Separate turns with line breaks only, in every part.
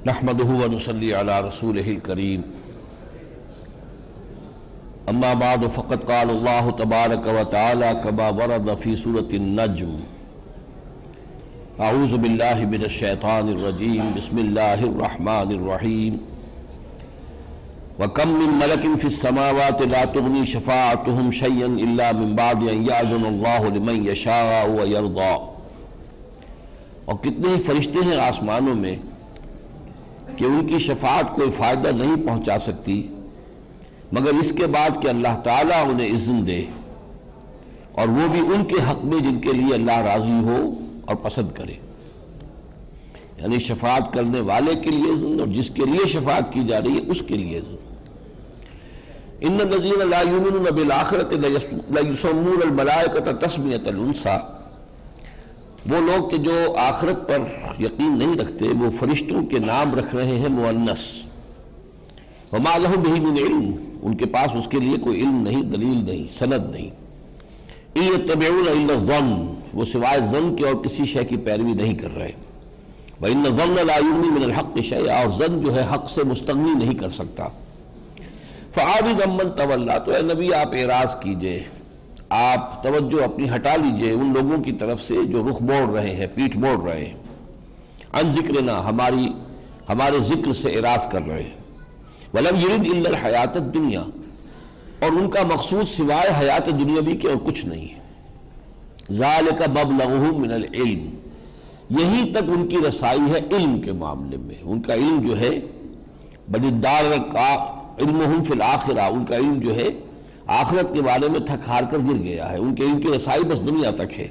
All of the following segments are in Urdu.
نحمده ونصلي على رسوله الكريم اما بعد فقد قال الله تبارك وتعالى كما ورد في سورة النجم اعوذ بالله من الشيطان الرجيم بسم الله الرحمن الرحيم وكم من ملك في السماوات لا تغني شفاعتهم شيئا الا من بعد ان يأذن الله لمن يشاء ويرضى، اور کتنے ہی فرشتے ہیں آسمانوں میں کہ ان کی شفاعت کوئی فائدہ نہیں پہنچا سکتی مگر اس کے بعد کہ اللہ تعالیٰ انہیں اذن دے، اور وہ بھی ان کے حق میں جن کے لیے اللہ راضی ہو اور پسند کرے، یعنی شفاعت کرنے والے کے لیے اذن اور جس کے لیے شفاعت کی جا رہی ہے اس کے لیے اذن۔ ان الذین لا یؤمنون بالآخرۃ لیسمون الملائکۃ تسمیۃ الانثی، وہ لوگ کہ جو آخرت پر یقین نہیں رکھتے وہ فرشتوں کے نام رکھ رہے ہیں مؤنث۔ وما لهم به من علم، ان کے پاس اس کے لیے کوئی علم نہیں، دلیل نہیں، سند نہیں۔ ان یتبعون الا الظن، وہ سوائے ظن کے اور کسی شے کی پیروی نہیں کر رہے۔ وان الظن لا یغنی من الحق شیئا، اور ظن جو ہے حق سے مستغنی نہیں کر سکتا۔ فاعرض عمن تولی، تو اے نبی آپ اعراض کیجئے، آپ توجہ اپنی ہٹا لیجئے ان لوگوں کی طرف سے جو رخ موڑ رہے ہیں، پیٹھ موڑ رہے ہیں، عن ذکرنا، ہمارے ذکر سے اعراض کر رہے ہیں۔ ولم یرد الا الحیات الدنیا، اور ان کا مقصود سوائے حیات دنیاوی کے اور کچھ نہیں ہے۔ ذالک مبلغہم من العلم، یہی تک ان کی رسائی ہے علم کے معاملے میں، ان کا علم جو ہے بل الدار کا علمہم فی الآخرہ، ان کا علم جو ہے آخرت کے بارے میں تھک ہار کر گر گیا ہے، ان کے علم کی رسائی بس دنیا تک ہے۔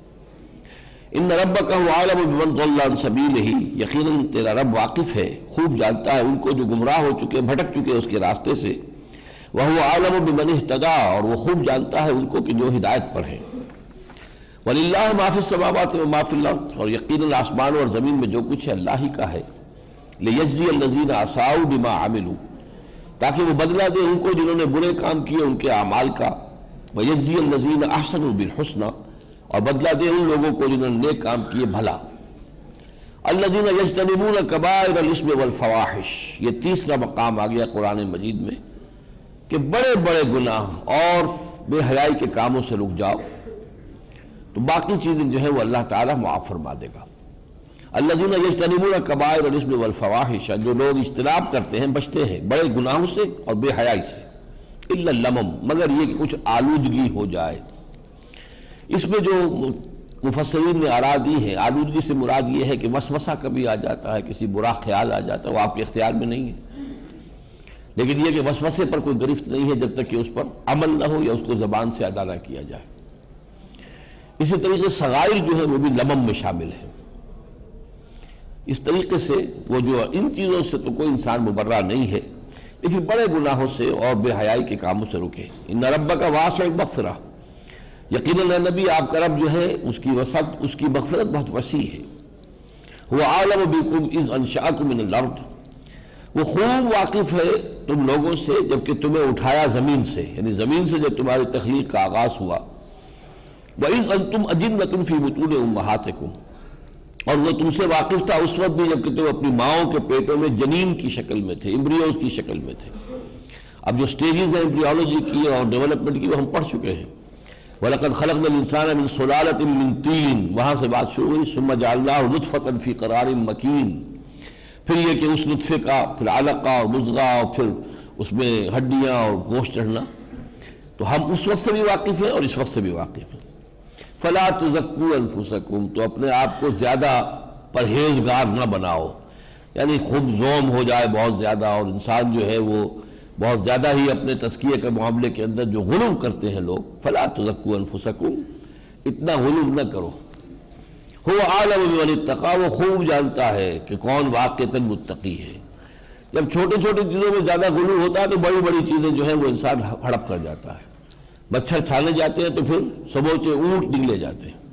ان ربک هو اعلم بمن ضل عن سبیلہ، یقیناً تیرا رب واقف ہے، خوب جانتا ہے ان کو جو گمراہ ہو چکے، بھٹک چکے اس کے راستے سے۔ وهو اعلم بمن اهتدى، اور وہ خوب جانتا ہے ان کو کہ جو ہدایت پر ہیں۔ وللہ ما فی السماوات وما فی الارض، اور یقیناً آسمانوں اور زمین میں جو کچھ ہے اللہ ہی کا ہے۔ لیجزی الذین اساءوا بما عملوا، تاکہ وہ بدلہ دے ان کو جنہوں نے برے کام کیے ان کے اعمال کا۔ ویجزی الذین احسنوا بالحسنى، اور بدلہ دے ان لوگوں کو جنہوں نے نیک کام کیے بھلا۔ الذین یجتنبون کبائر الاثم والفواحش، یہ تیسرا مقام آ گیا قرآن مجید میں کہ بڑے بڑے گناہ اور بے حیائی کے کاموں سے رک جاؤ تو باقی چیزیں جو ہے وہ اللہ تعالیٰ معاف فرما دے گا۔ الذین یجتنبون کبائر الاثم والفواحش، جو لوگ اجتناب کرتے ہیں، بچتے ہیں بڑے گناہوں سے اور بے حیائی سے۔ الا اللمم، مگر یہ کہ کچھ آلودگی ہو جائے۔ اس میں جو مفسرین نے آراء دی ہے، آلودگی سے مراد یہ ہے کہ وسوسہ کبھی آ جاتا ہے، کسی برا خیال آ جاتا ہے، وہ آپ کے اختیار میں نہیں ہے، لیکن یہ کہ وسوسے پر کوئی گرفت نہیں ہے جب تک کہ اس پر عمل نہ ہو یا اس کو زبان سے ادا نہ کیا جائے۔ اسی طریقے سے صغائر جو ہے وہ بھی لمم میں شامل ہے۔ اس طریقے سے وہ جو ان چیزوں سے تو کوئی انسان مبرہ نہیں ہے، لیکن بڑے گناہوں سے اور بے حیائی کے کاموں سے رکے۔ ان ربک واسع المغفرہ، یقیناً اے نبی آپ کا رب جو ہے اس کی وسعت، اس کی مغفرت بہت وسیع ہے۔ هو اعلم بکم اذ انشأکم من الارض، وہ خوب واقف ہے تم لوگوں سے جبکہ تمہیں اٹھایا زمین سے، یعنی زمین سے جب تمہاری تخلیق کا آغاز ہوا۔ وَإِذْ أَنْتُمْ أَجِنَّةٌ فِي بُطُونِ أُمَّهَاتِكُمْ، اور وہ تم سے واقف تھا اس وقت بھی جبکہ تم اپنی ماؤں کے پیٹوں میں جنین کی شکل میں تھے، ایمبریوز کی شکل میں تھے۔ اب جو سٹیجز ہیں ایمبریولوجی کی اور ڈیولپمنٹ کی وہ ہم پڑھ چکے ہیں۔ وَلَقَدْ خَلَقْنَا الْإِنسَانَ مِنْ صُلَالَةٍ مِنْ طِينٍ، وہاں سے بات شروع ہوئی۔ ثُمَّ جَعَلْنَاهُ نُطْفَةً فِي قَرَارٍ مَكِينٍ، پھر یہ کہ اس نطفے کا پھر علقہ اور مضغہ اور پھر اس میں ہڈیاں اور گوشت چڑھنا، تو ہم اس وقت سے بھی واقف ہیں اور اس وقت سے بھی واقف ہیں۔ فَلَا تُزَكُّوا أَنفُسَكُمْ، تو اپنے آپ کو زیادہ پرہیزگار نہ بناؤ، یعنی خود زوم ہو جائے بہت زیادہ، اور انسان جو ہے وہ بہت زیادہ ہی اپنے تزکیے کے معاملے کے اندر جو غلو کرتے ہیں لوگ۔ فَلَا تُزَكُّوا أَنفُسَكُمْ، اتنا غلو نہ کرو۔ هو اعلم بمن اتقى، وہ خوب جانتا ہے کہ کون واقعتاً متقی ہے۔ جب چھوٹی چھوٹی چیزوں میں زیادہ غلو ہوتا ہے تو بڑی بڑی چیزیں جو ہیں وہ انسان ہڑپ کر جاتا ہے۔ مچھر چھانے جاتے ہیں تو پھر سموچے اونٹ نگلے جاتے ہیں۔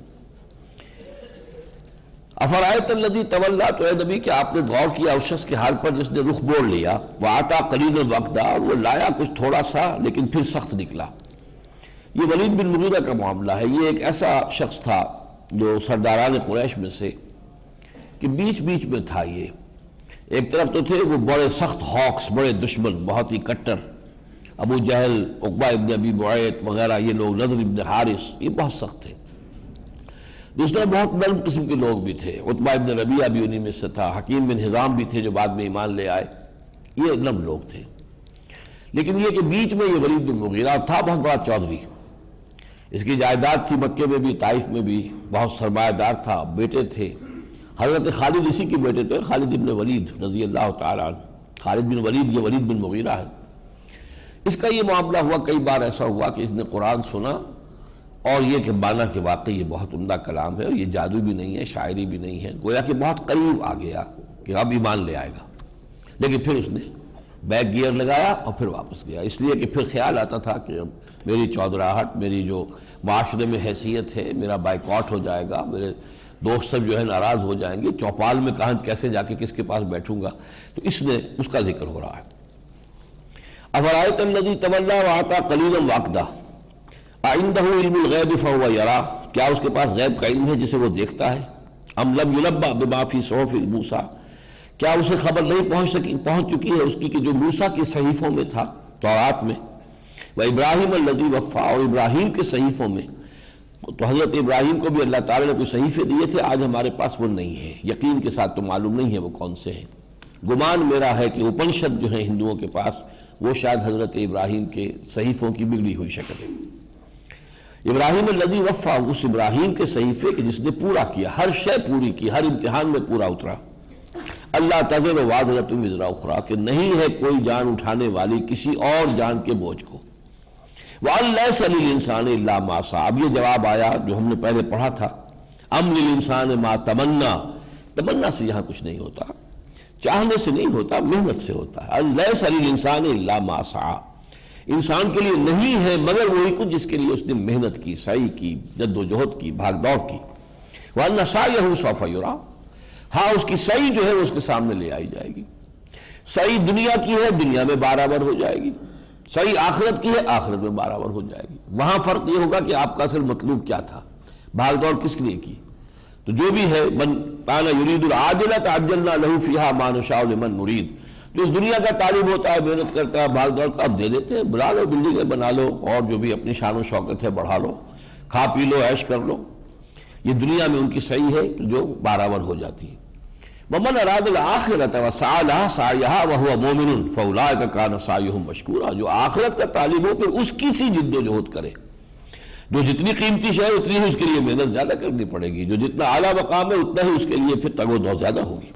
افرأیت الذی تولی، تو اے نبی کہ آپ نے غور کیا اس شخص کے حال پر جس نے رخ موڑ لیا۔ وآتى قلیلا وأکدى، وہ لایا کچھ تھوڑا سا لیکن پھر سخت نکلا۔ یہ ولید بن مغیرہ کا معاملہ ہے۔ یہ ایک ایسا شخص تھا جو سرداران قریش میں سے کہ بیچ بیچ میں تھا، یہ ایک طرف تو تھے وہ بڑے سخت ہاکس، بڑے دشمن، بہت ہی کٹر، ابو جہل، عقبہ ابن ابی معیط وغیرہ، یہ لوگ، نضر ابن حارث، یہ بہت سخت تھے۔ دوسرے بہت نرم قسم کے لوگ بھی تھے، عتبہ ابن ربیعہ بھی انہی میں سے تھا، حکیم بن حزام بھی تھے جو بعد میں ایمان لے آئے، یہ نرم لوگ تھے۔ لیکن یہ کہ بیچ میں یہ ولید بن مغیرہ تھا، بہت بڑا چودھری، اس کی جائیداد تھی مکے میں بھی، طائف میں بھی، بہت سرمایہ دار تھا، بیٹے تھے، حضرت خالد اسی کے بیٹے تھے، خالد بن ولید رضی اللہ تعالیٰ عنہ، خالد بن ولید یہ ولید بن مغیرہ ہے۔ اس کا یہ معاملہ ہوا، کئی بار ایسا ہوا کہ اس نے قرآن سنا اور یہ کہ مانا کہ واقعی یہ بہت عمدہ کلام ہے اور یہ جادو بھی نہیں ہے، شاعری بھی نہیں ہے، گویا کہ بہت قریب آ گیا کہ اب ایمان لے آئے گا، لیکن پھر اس نے بیک گیئر لگایا اور پھر واپس گیا، اس لیے کہ پھر خیال آتا تھا کہ اب میری چودراہٹ، میری جو معاشرے میں حیثیت ہے، میرا بائیکاٹ ہو جائے گا، میرے دوست سب جو ہے ناراض ہو جائیں گے، چوپال میں کہاں کیسے جا کے کس کے پاس بیٹھوں گا، تو اس نے اس کا ذکر ہو رہا ہے۔ افرأیت الذی تولی وأعطی قلیلا وأکدی اعنده علم الغیب فهو یری، کیا اس کے پاس غیب کا علم ہے جسے وہ دیکھتا ہے؟ ام لم ینبأ بما فی صحف موسیٰ، کیا اسے خبر نہیں پہنچ چکی ہے اس کی کہ جو موسیٰ کے صحیفوں میں تھا، تورات میں، وابراہیم الذی وفی، اور ابراہیم کے صحیفوں میں، تو حضرت ابراہیم کو بھی اللہ تعالیٰ نے کوئی صحیفے دیے تھے، آج ہمارے پاس وہ نہیں ہے، یقین کے ساتھ تو معلوم نہیں ہے وہ کون سے ہیں۔ گمان میرا ہے کہ اپنشد جو ہیں ہندوؤں کے پاس، وہ شاید حضرت ابراہیم کے صحیفوں کی بگڑی ہوئی شکل ہے۔ ابراہیم الذی وفی، اس ابراہیم کے صحیفے کہ جس نے پورا کیا، ہر شے پوری کی، ہر امتحان میں پورا اترا۔ اللہ تزر وازرۃ وزر اخری، کہ نہیں ہے کوئی جان اٹھانے والی کسی اور جان کے بوجھ کو۔ وَأَن لَيْسَ لِلْإِنسَانِ إِلَّا مَا سَعَىٰ، اب یہ جواب آیا جو ہم نے پہلے پڑھا تھا، أَمْ لِلْإِنسَانِ مَا تَمَنَّىٰ، تمنا سے یہاں کچھ نہیں ہوتا، چاہنے سے نہیں ہوتا، محنت سے ہوتا ہے۔ أَن لَيْسَ لِلْإِنسَانِ إِلَّا مَا سَعَىٰ، انسان کے لیے نہیں ہے مگر وہی کچھ جس کے لیے اس نے محنت کی، سعی کی، جد و جہد کی، بھاگ دوڑ کی۔ وَأَنَّ سَعْيَهُ سَوْفَ يُرَىٰ، ہاں اس کی سعی جو ہے وہ اس کے سامنے لے آئی جائے گی۔ سعی دنیا کی ہے، دنیا میں برابر ہو جائے گی، سعی آخرت کی ہے، آخرت میں برابر ہو جائے گی۔ وہاں فرق یہ ہوگا کہ آپ کا اصل مطلوب کیا تھا، بھاگ دوڑ کس لیے کی۔ تو جو بھی ہے، من کان یرید العاجلۃ عجلنا لہ فیہا ما نشاء لمن نرید، جو اس دنیا کا طالب ہوتا ہے، محنت کرتا ہے، بھاگ دوڑ کا، اب دے دیتے ہیں، بنا لو، بلڈنگیں بنا لو، اور جو بھی اپنی شان و شوکت ہے بڑھا لو، کھا پی لو، عیش کر لو۔ یہ دنیا میں ان کی صحیح ہے جو برابر ہو جاتی ہے۔ وَمَنْ أَرَادَ الْآخِرَةَ وَسَعَىٰ لَهَا سَعْيَهَا وَهُوَ مُؤْمِنٌ فَأُولَٰئِكَ كَانَ سَعْيُهُمْ مَشْكُورًا، جو آخرت کا طالب ہو پھر اس کی سی جد و جہد کرے، جو جتنی قیمتی شے ہے اتنی ہی اس کے لیے محنت زیادہ کرنی پڑے گی، جو جتنا اعلیٰ مقام ہے اتنا ہی اس کے لیے پھر تگ و دو زیادہ ہوگی۔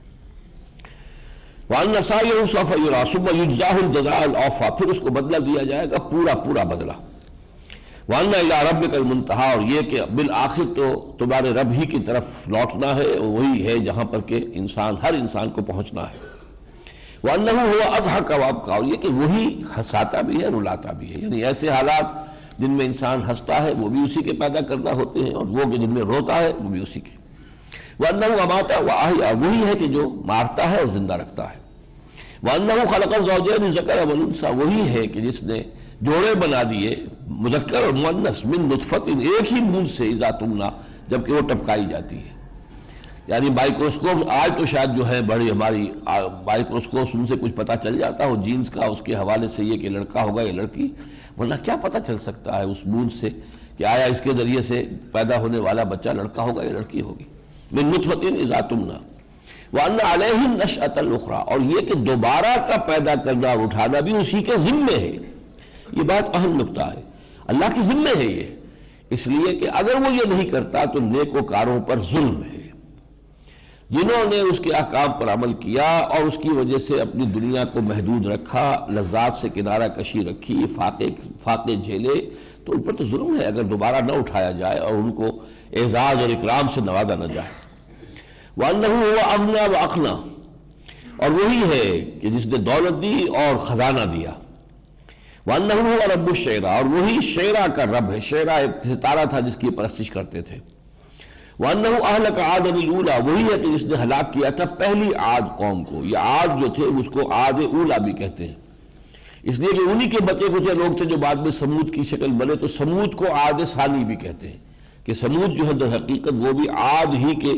وَأَنَّ سَعْيَهُ سَوْفَ يُرَىٰ ثُمَّ يُجْزَاهُ الْجَزَاءَ الْأَوْفَىٰ، پھر اس کو بدلہ دیا جائے گا پورا بدلہ۔ وَأَنَّ إِلَىٰ رَبِّكَ الْمُنتَهَىٰ، اور یہ کہ بالآخر تو تمہارے رب ہی کی طرف لوٹنا ہے، وہی ہے جہاں پر کہ ہر انسان کو پہنچنا ہے۔ وَأَنَّهُ هُوَ أَضْحَكَ وَأَبْكَىٰ، اور یہ کہ وہی ہنساتا بھی ہے، رلاتا بھی ہے، یعنی ایسے حالات جن میں انسان ہنستا ہے وہ بھی اسی کے پیدا کرنا ہوتے ہیں، اور وہ کہ جن میں روتا ہے وہ بھی اسی کے۔ وَأَنَّهُ أَمَاتَ وَأَحْيَا، وہی ہے کہ جو مارتا ہے اور زندہ رکھتا ہے۔ وَأَنَّهُ خَلَقَ الزَّوْجَيْنِ الذَّكَرَ وَالْأُنثىٰ، وہی ہے کہ جس نے جوڑے بنا دیے، مذکر اور مؤنث، من نطفۃ، ایک ہی بوند سے، اذا تمنا، جبکہ وہ ٹپکائی جاتی ہے۔ یعنی مائکروسکوپ آج تو شاید جو ہے بڑی ہماری مائکروسکوپ ان سے کچھ پتہ چل جاتا ہو جینز کا، اس کے حوالے سے یہ کہ لڑکا ہوگا یا لڑکی، ورنہ کیا پتہ چل سکتا ہے اس بوند سے کہ آیا اس کے ذریعے سے پیدا ہونے والا بچہ لڑکا ہوگا یا لڑکی ہوگی۔ من نطفۃ اذا تمنا وَأَنَّ عَلَيْهِ النَّشْأَةَ الْأُخْرَىٰ، اور یہ کہ دوبارہ کا پیدا کرنا اور اٹھانا بھی اسی کے ذمے ہے۔ یہ بات اہم نکتہ ہے، اللہ کے ذمے ہے یہ، اس لیے کہ اگر وہ یہ نہیں کرتا تو نیکوکاروں پر ظلم ہے، جنہوں نے اس کے احکام پر عمل کیا اور اس کی وجہ سے اپنی دنیا کو محدود رکھا، لذات سے کنارہ کشی رکھی، فاقے جھیلے، تو ان پر تو ظلم ہے اگر دوبارہ نہ اٹھایا جائے اور ان کو اعزاز اور اکرام سے نوازا نہ جائے۔ وَأَنَّهُ هُوَ أَغْنَىٰ وَأَقْنَىٰ، اور وہی ہے کہ جس نے دولت دی اور خزانہ دیا۔ وَأَنَّهُ هُوَ رَبُّ الشِّعْرَىٰ، اور وہی شعرا کا رب ہے، شعرا ایک ستارہ تھا جس کی پرستش کرتے تھے۔ وَأَنَّهُ أَهْلَكَ عَادًا الْأُولَىٰ، وہی ہے کہ جس نے ہلاک کیا تھا پہلی عاد قوم کو، یہ عاد جو تھے اس کو عاد اولا بھی کہتے ہیں، اس لیے کہ انہی کے بچے کچھ لوگ تھے جو بعد میں سمود کی شکل بنے، تو سمود کو عاد ثانی بھی کہتے ہیں کہ سمود جو ہے در حقیقت وہ بھی عاد ہی کے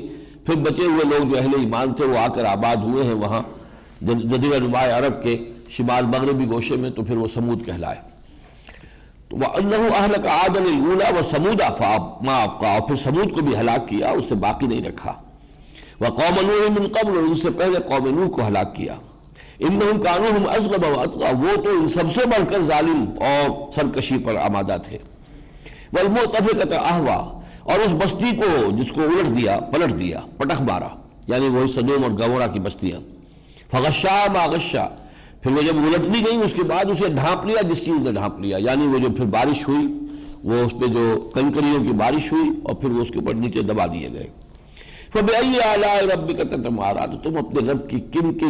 پھر بچے ہوئے لوگ جو اہل ایمان تھے وہ آ کر آباد ہوئے ہیں وہاں جزیرہ نماء عرب کے شمال مغربی گوشے میں، تو پھر وہ سمود کہلائے۔ تو وَأَنَّهُ أَهْلَكَ عَادًا الْأُولَىٰ وَثَمُودَ فَمَا أَبْقَىٰ، اور پھر سمود کو بھی ہلاک کیا، اسے باقی نہیں رکھا۔ وَقَوْمَ نُوحٍ مِّن قَبْلُ، اور ان سے پہلے قوم نوح کو ہلاک کیا۔ إِنَّهُمْ كَانُوا هُمْ أَظْلَمَ وَأَطْغَىٰ، وہ تو ان سب سے بڑھ کر ظالم اور سرکشی پر آمادہ تھے۔ وَالْمُؤْتَفِكَةَ أَهْوَىٰ، اور اس بستی کو جس کو الٹ دیا، پلٹ دیا، پٹخ مارا، یعنی وہی سدوم اور گمورہ کی بستیاں۔ فَغَشَّاهَا مَا غَشَّىٰ، پھر وہ جب الٹ دی گئی اس کے بعد اسے ڈھانپ لیا جس چیز نے ڈھانپ لیا، یعنی وہ جو پھر بارش ہوئی، وہ اس پہ جو کنکریوں کی بارش ہوئی اور پھر وہ اس کے اوپر نیچے دبا دیے گئے۔ فَبِأَيِّ آلَاءِ رَبِّكَ تَتَمَارَىٰ، تو تم اپنے رب کی کن کن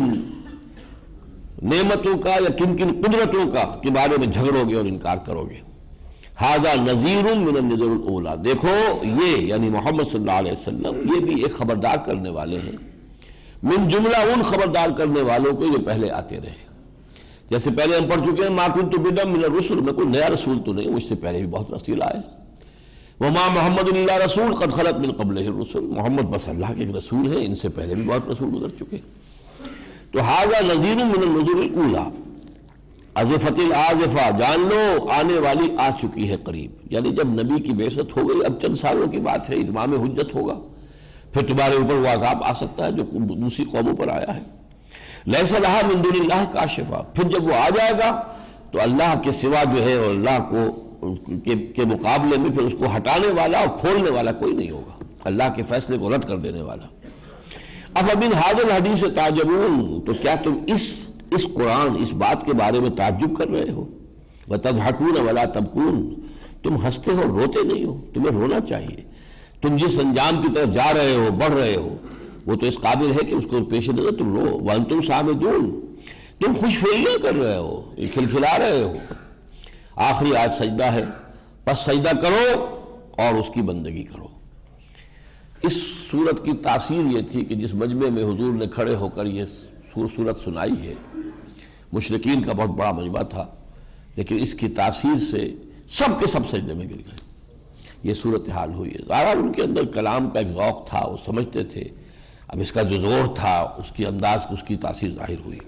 نعمتوں کا یا کن کن قدرتوں کا کے بارے میں جھگڑو گے اور انکار کرو گے۔ ھذا نذیر من النذر الاولیٰ، دیکھو یہ یعنی محمد صلی اللہ علیہ وسلم یہ بھی ایک خبردار کرنے والے ہیں، من جملہ ان خبردار کرنے والوں کو یہ پہلے آتے رہے۔ جیسے پہلے ہم پڑھ چکے ہیں ما کنت بدعا من الرسل، میں کوئی نیا رسول تو نہیں، مجھ سے پہلے بھی بہت رسول آئے۔ وما محمد الا رسول قد خلت من قبلہ الرسل، محمد بس اللہ کے ایک رسول ہیں، ان سے پہلے بھی بہت رسول گزر چکے۔ تو ھذا نذیر من النذر الاولیٰ، ازفت الآزفہ، جان لو آنے والی آ چکی ہے قریب، یعنی جب نبی کی بعثت ہو گئی اب چند سالوں کی بات ہے، اتمام حجت ہوگا، پھر تمہارے اوپر وہ عذاب آ سکتا ہے جو دوسری قوموں پر آیا ہے۔ لیس لہا من دون اللہ کاشفہ، پھر جب وہ آ جائے گا تو اللہ کے سوا جو ہے اور اللہ کو کے مقابلے میں پھر اس کو ہٹانے والا اور کھولنے والا کوئی نہیں ہوگا، اللہ کے فیصلے کو رد کر دینے والا۔ افمن ھذا الحدیث تعجبون، تو کیا تم اس قرآن اس بات کے بارے میں تعجب کر رہے ہو؟ وتضحکون ولا تبکون، تم ہنستے ہو روتے نہیں ہو، تمہیں رونا چاہیے۔ تم جس انجام کی طرف جا رہے ہو بڑھ رہے ہو وہ تو اس قابل ہے کہ اس کو پیش نظر تم رو، وانتم سامدون، تم خوش فہمیاں کر رہے ہو، یہ کھلکھلا رہے ہو۔ آخری آیت سجدہ ہے، بس سجدہ کرو اور اس کی بندگی کرو۔ اس سورت کی تاثیر یہ تھی کہ جس مجمع میں حضور نے کھڑے ہو کر یہ سورت سنائی ہے، مشرکین کا بہت بڑا مجمع تھا، لیکن اس کی تاثیر سے سب کے سب سجدے میں گر گئے۔ یہ صورتحال ہوئی ہے، ظاہر ان کے اندر کلام کا ایک ذوق تھا، وہ سمجھتے تھے، اب اس کا جو زور تھا اس کی انداز اس کی تاثیر ظاہر ہوئی۔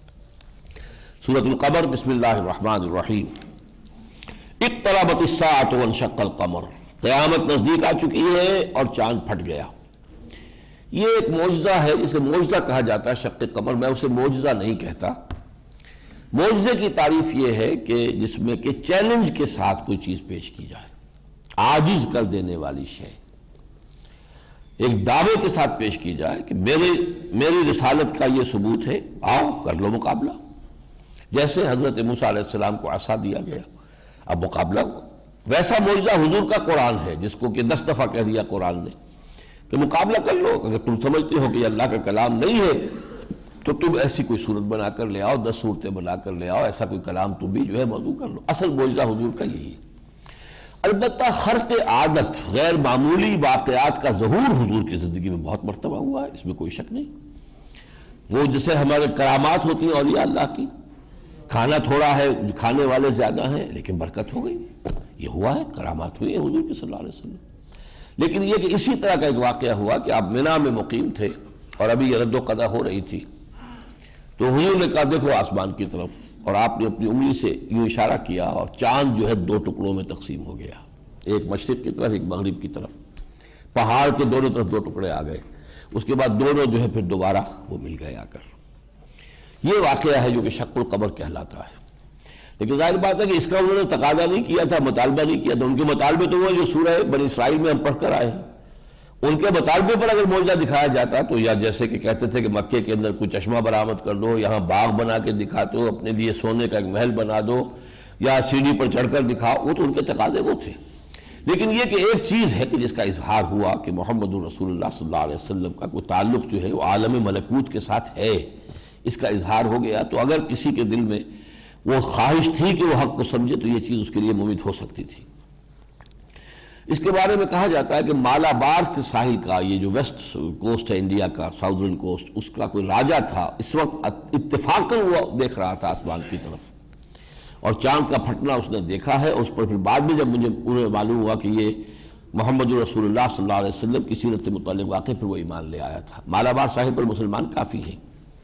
سورۃ القمر، بسم اللہ الرحمن الرحیم۔ اقتربت الساعۃ وانشق القمر، قیامت نزدیک آ چکی ہے اور چاند پھٹ گیا۔ یہ ایک معجزہ ہے جسے معجزہ کہا جاتا ہے، شق قمر، میں اسے معجزہ نہیں کہتا۔ معجزے کی تعریف یہ ہے کہ جس میں کہ چیلنج کے ساتھ کوئی چیز پیش کی جائے، عاجز کر دینے والی شے ایک دعوے کے ساتھ پیش کی جائے کہ میری رسالت کا یہ ثبوت ہے، آؤ کر لو مقابلہ۔ جیسے حضرت موسیٰ علیہ السلام کو عصا دیا گیا، اب مقابلہ ہوا۔ ویسا معجزہ حضور کا قرآن ہے جس کو کہ 10 دفعہ کہہ دیا قرآن نے کہ مقابلہ کر لو، اگر تم سمجھتے ہو کہ یہ اللہ کا کلام نہیں ہے تو تم ایسی کوئی صورت بنا کر لے آؤ، 10 صورتیں بنا کر لے آؤ، ایسا کوئی کلام تم بھی جو ہے موضوع کر لو۔ اصل معجزہ حضور کا یہی ہے۔ البتہ خرق عادت، غیر معمولی واقعات کا ظہور حضور کی زندگی میں بہت مرتبہ ہوا ہے، اس میں کوئی شک نہیں۔ وہ جسے ہمارے کرامات ہوتی ہیں اولیاء اللہ کی، کھانا تھوڑا ہے کھانے والے زیادہ ہیں لیکن برکت ہو گئی، یہ ہوا ہے، کرامات ہوئی ہیں حضور کی صلی اللہ علیہ وسلم۔ لیکن یہ کہ اسی طرح کا ایک واقعہ ہوا کہ آپ مینا میں مقیم تھے اور ابھی یہ رد و قضا ہو رہی تھی، تو حضور نے کہا دیکھو آسمان کی طرف، اور آپ نے اپنی انگلی سے یوں اشارہ کیا اور چاند جو ہے 2 ٹکڑوں میں تقسیم ہو گیا، ایک مشرق کی طرف ایک مغرب کی طرف، پہاڑ کے دونوں طرف 2 ٹکڑے آ گئے، اس کے بعد دونوں جو ہے پھر دوبارہ وہ مل گئے آ کر۔ یہ واقعہ ہے جو کہ شق القمر کہلاتا ہے۔ لیکن ظاہر بات ہے کہ اس کا انہوں نے تقاضا نہیں کیا تھا، مطالبہ نہیں کیا تھا، ان کے مطالبے تو وہ جو سورہ بنی اسرائیل میں ہم پڑھ کر آئے ہیں، ان کے مطالبے پر اگر معجزہ دکھایا جاتا تو یا جیسے کہ کہتے تھے کہ مکے کے اندر کوئی چشمہ برآمد کر دو، یہاں باغ بنا کے دکھا دو، اپنے لیے سونے کا ایک محل بنا دو، یا سیڑھی پر چڑھ کر دکھاؤ، وہ تو ان کے تقاضے وہ تھے۔ لیکن یہ کہ ایک چیز ہے کہ جس کا اظہار ہوا کہ محمد رسول اللہ صلی اللہ علیہ وسلم کا کوئی تعلق جو ہے وہ عالم ملکوت کے ساتھ ہے، اس کا اظہار ہو گیا، تو اگر کسی کے دل میں وہ خواہش تھی کہ وہ حق کو سمجھے تو یہ چیز اس کے لیے مفید ہو سکتی تھی۔ اس کے بارے میں کہا جاتا ہے کہ مالابار کے ساحل کا یہ جو ویسٹ کوسٹ ہے انڈیا کا، ساؤدرن کوسٹ، اس کا کوئی راجہ تھا، اس وقت اتفاقاً وہ دیکھ رہا تھا آسمان کی طرف، اور چاند کا پھٹنا اس نے دیکھا ہے، اس پر پھر بعد میں جب انہیں معلوم ہوا کہ یہ محمد رسول اللہ صلی اللہ علیہ وسلم کی سیرت سے متعلق واقع پر وہ ایمان لے آیا تھا۔ مالابار صاحب پر مسلمان کافی ہیں۔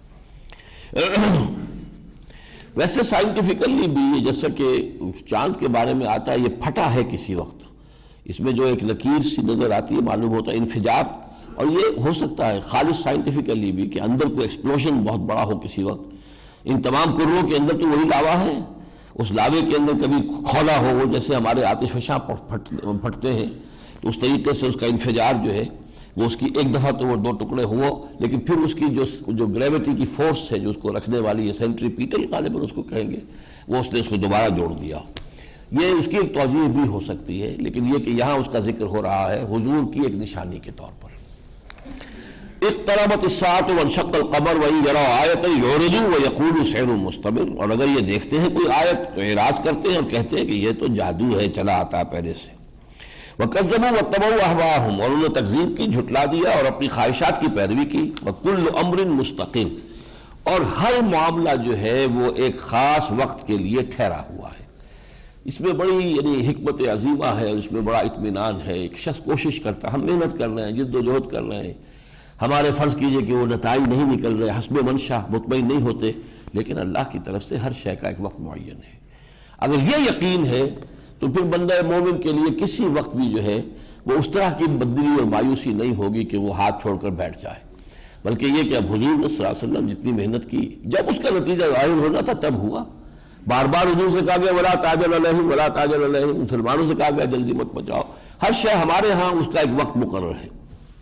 ویسے سائنٹیفکلی بھی یہ جیسا کہ چاند کے بارے میں آتا ہے یہ پھٹا ہے کسی وقت، اس میں جو ایک لکیر سی نظر آتی ہے معلوم ہوتا ہے انفجار، اور یہ ہو سکتا ہے خالص سائنٹیفکلی بھی کہ اندر کوئی ایکسپلوژن بہت بڑا ہو کسی وقت۔ ان تمام کروں کے اندر تو وہی لاوا ہے، اس لاوے کے اندر کبھی کھولا ہو وہ جیسے ہمارے آتش فشاں پھٹتے ہیں، تو اس طریقے سے اس کا انفجار جو ہے وہ اس کی ایک دفعہ تو وہ دو ٹکڑے ہوا، لیکن پھر اس کی جو گریویٹی کی فورس ہے جو اس کو رکھنے والی ہے سینٹریپیٹل غالباً اس کو کہیں گے، وہ اس نے اس کو دوبارہ جوڑ دیا۔ یہ اس کی ایک توجہ بھی ہو سکتی ہے، لیکن یہ کہ یہاں اس کا ذکر ہو رہا ہے حضور کی ایک نشانی کے طور پر۔ اقتربت الساعة وانشق القمر وإن يروا آية يعرضوا ويقولوا سحر مستمر، اور اگر یہ دیکھتے ہیں کوئی آیت تو اعراض کرتے ہیں اور کہتے ہیں کہ یہ تو جادو ہے چلا آتا ہے پہلے سے۔ وَكَذَّبُوا وَاتَّبَعُوا أَهْوَاءَهُمْ، اور انہوں نے تکذیب کی، جھٹلا دیا اور اپنی خواہشات کی پیروی کی۔ وَكُلُّ أَمْرٍ مُسْتَقِرٍ، اور ہر معاملہ جو ہے وہ ایک خاص وقت کے لیے ٹھہرا ہوا ہے۔ اس میں بڑی یعنی حکمت عظیمہ ہے اور اس میں بڑا اطمینان ہے۔ ایک شخص کوشش کرتا ہے، ہم محنت کر رہے ہیں، جد و جہد کر رہے ہیں، ہمارے فرض کیجئے کہ وہ نتائج نہیں نکل رہے، حسب منشا مطمئن نہیں ہوتے، لیکن اللہ کی طرف سے ہر شے کا ایک وقت معین ہے۔ اگر یہ یقین ہے تو پھر بندہ مومن کے لیے کسی وقت بھی جو ہے وہ اس طرح کی بدلی اور مایوسی نہیں ہوگی کہ وہ ہاتھ چھوڑ کر بیٹھ جائے، بلکہ یہ کہ اب حضور صلی اللہ علیہ وسلم جتنی محنت کی، جب اس کا نتیجہ ظاہر ہونا تھا تب ہوا۔ بار بار حضور سے کہا گیا ولا تعجل علیہم ولا تعجل علیہم، مسلمانوں سے کہا گیا جلدی مت مچاؤ۔ ہر شے ہمارے ہاں اس کا ایک وقت مقرر ہے۔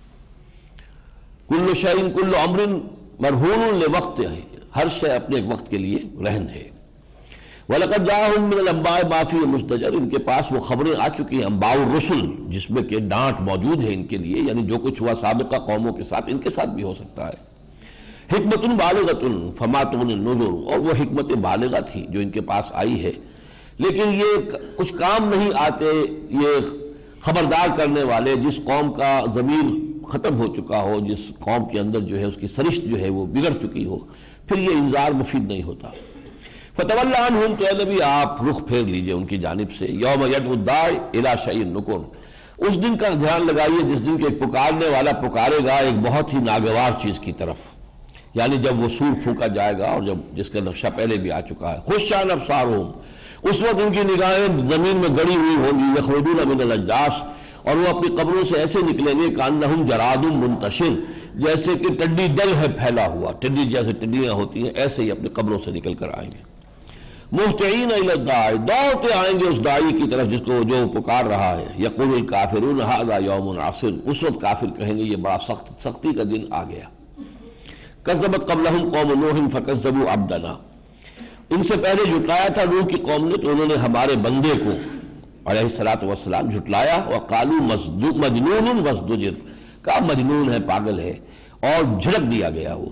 کل شیء کل امر مرہون لوقت ہے، ہر شے اپنے ایک وقت کے لیے رہن ہے۔ وَلَقَدْ جَاءَهُم مِّنَ الْأَنبَاءِ مَا فِيهِ مُزْدَجَرٌ، ان کے پاس وہ خبریں آ چکی ہیں انباء الرسل جس میں کہ ڈانٹ موجود ہے ان کے لیے، یعنی جو کچھ ہوا سابقہ قوموں کے ساتھ ان کے ساتھ بھی ہو سکتا ہے۔ حکمت بالغۃ فما تغنی النذر، اور وہ حکمت بالغہ تھی جو ان کے پاس آئی ہے، لیکن یہ کچھ کام نہیں آتے یہ خبردار کرنے والے جس قوم کا ضمیر ختم ہو چکا ہو، جس قوم کے اندر جو ہے اس کی سرشت جو ہے وہ بگڑ چکی ہو، پھر یہ انذار مفید نہیں ہوتا۔ فتول عنہم، تو اے نبی آپ رخ پھیر لیجئے ان کی جانب سے۔ یوم یدعو الداعی الی شیء نکر، اس دن کا دھیان لگائیے جس دن کے پکارنے والا پکارے گا ایک بہت ہی ناگوار چیز کی طرف، یعنی جب وہ سور پھونکا جائے گا اور جب جس کا نقشہ پہلے بھی آ چکا ہے۔ خشعاً ابصارہم، اس وقت ان کی نگاہیں زمین میں گڑی ہوئی ہوں گی۔ یخرجون من الاجداث، اور وہ اپنی قبروں سے ایسے نکلیں گے کانہم جراد منتشر، جیسے کہ ٹڈی دل ہے پھیلا ہوا، ٹڈی جیسے ٹڈیاں ہوتی ہیں ایسے ہی اپنی قبروں سے نکل کر آئیں گے۔ مہطعین الی الداعی، دوڑتے آئیں گے اس داعی کی طرف جس کو جو پکار رہا ہے۔ یقول الکافرون ھذا یوم عسر، اس وقت کافر کہیں گے یہ بڑا سختی کا دن آ گیا۔ کذبت قبلہم قوم نوح فکذبوا عبدنا، ان سے پہلے جھٹلایا تھا نوح کی قوم نے تو انہوں نے ہمارے بندے کو علیہ الصلوۃ والسلام جھٹلایا۔ وقالوا مجنون وازدجر، کہا مجنون ہے، پاگل ہے، اور جھڑک دیا گیا وہ۔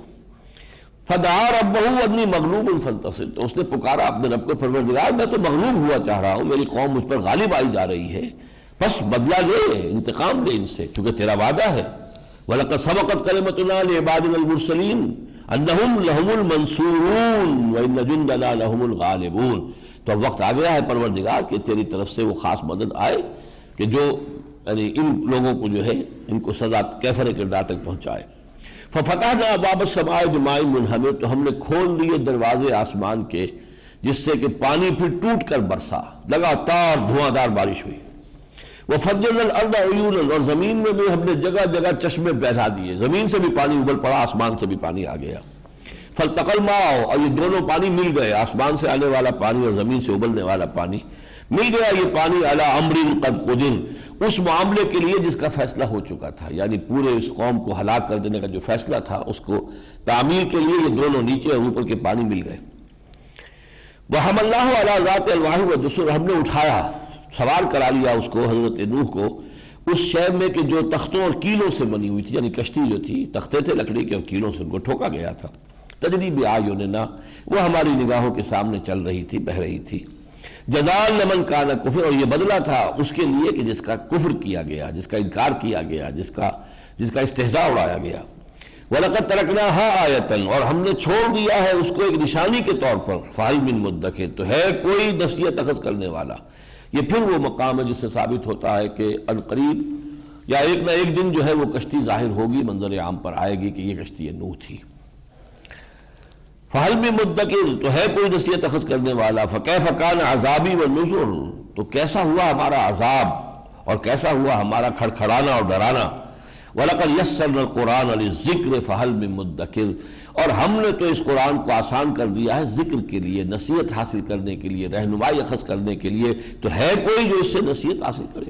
فدعا ربہ انی مغلوب فانتصر، تو اس نے پکارا اپنے رب کو، پروردگار میں تو مغلوب ہوا چاہ رہا ہوں، میری قوم مجھ پر غالب آئی جا رہی ہے، بس بدلہ لے، انتقام لے ان سے، کیونکہ تیرا وعدہ ہے۔ وَلَقَدْ سَبَقَتْ كَلِمَتُنَا لِعِبَادِنَا الْمُرْسَلِينَ أَنَّهُمْ لَهُمُ الْمَنْصُورُونَ وَإِنَّ جُنْدَنَا لَهُمُ الْغَالِبُونَ، تو اب وقت آ گیا ہے پروردگار کہ تیری طرف سے وہ خاص مدد آئے کہ جو یعنی ان لوگوں کو جو ہے ان کو سزا کیفر کردار تک پہنچائے۔ فَفَتَحْنَا أَبْوَابَ السَّمَاءِ بِمَاءٍ مُنْهَمِرٍ، تو ہم نے کھول دیے دروازے آسمان کے جس سے کہ پانی پھر ٹوٹ کر برسا، لگاتار دھواں دار بارش ہوئی۔ وَفَجَّرْنَا الْأَرْضَ عُيُونًا، اور زمین میں بھی ہم نے جگہ جگہ چشمے بہلا دیے، زمین سے بھی پانی ابل پڑا، آسمان سے بھی پانی آ گیا۔ فَالْتَقَى الْمَاءُ، اور یہ دونوں پانی مل گئے، آسمان سے آنے والا پانی اور زمین سے ابلنے والا پانی مل گیا، یہ پانی عَلَىٰ أَمْرٍ قَدْ قُدِرَ، اس معاملے کے لیے جس کا فیصلہ ہو چکا تھا، یعنی پورے اس قوم کو ہلاک کر دینے کا جو فیصلہ تھا اس کو تعمیر کے لیے یہ دونوں نیچے اور اوپر کے پانی مل گئے۔ وَحَمَلْنَاهُ عَلَىٰ ذَاتِ أَلْوَاحٍ وَدُسُرٍ، ہم نے اٹھایا، سوار کرا لیا اس کو حضرت نوح کو اس شہر میں کہ جو تختوں اور کیلوں سے بنی ہوئی تھی، یعنی کشتی جو تھی تختے تھے لکڑی کے اور کیلوں سے ان کو ٹھوکا گیا تھا۔ تجری بِأَعْیُنِنَا، وہ ہماری نگاہوں کے سامنے چل رہی تھی، بہہ رہی تھی۔ جزاء لمن کان کفر، اور یہ بدلہ تھا اس کے لیے کہ جس کا کفر کیا گیا، جس کا انکار کیا گیا، جس کا استہزاء اڑایا گیا۔ وَلَقَدْ تَرَكْنَاهَا آیَةً، اور ہم نے چھوڑ دیا ہے اس کو ایک نشانی کے طور پر، فَهَلْ مِن مُدَّكِرٍ، تو ہے کوئی نصیحت اخذ کرنے والا۔ یہ پھر وہ مقام ہے جس سے ثابت ہوتا ہے کہ عنقریب یا ایک نہ ایک دن جو ہے وہ کشتی ظاہر ہوگی، منظر عام پر آئے گی کہ یہ کشتی نوح تھی۔ فہل من مدکر، تو ہے کوئی نصیحت اخذ کرنے والا؟ فکیف کان عذابی والنذر، تو کیسا ہوا ہمارا عذاب اور کیسا ہوا ہمارا کھڑکھڑانا اور ڈرانا۔ وَلَقَدْ يَسَّرْنَا الْقُرْآنَ لِلذِّكْرِ فَهَلْ مِن مُدَّكِرٍ، اور ہم نے تو اس قرآن کو آسان کر دیا ہے ذکر کے لیے، نصیحت حاصل کرنے کے لیے، رہنمائی اخذ کرنے کے لیے، تو ہے کوئی جو اس سے نصیحت حاصل کرے؟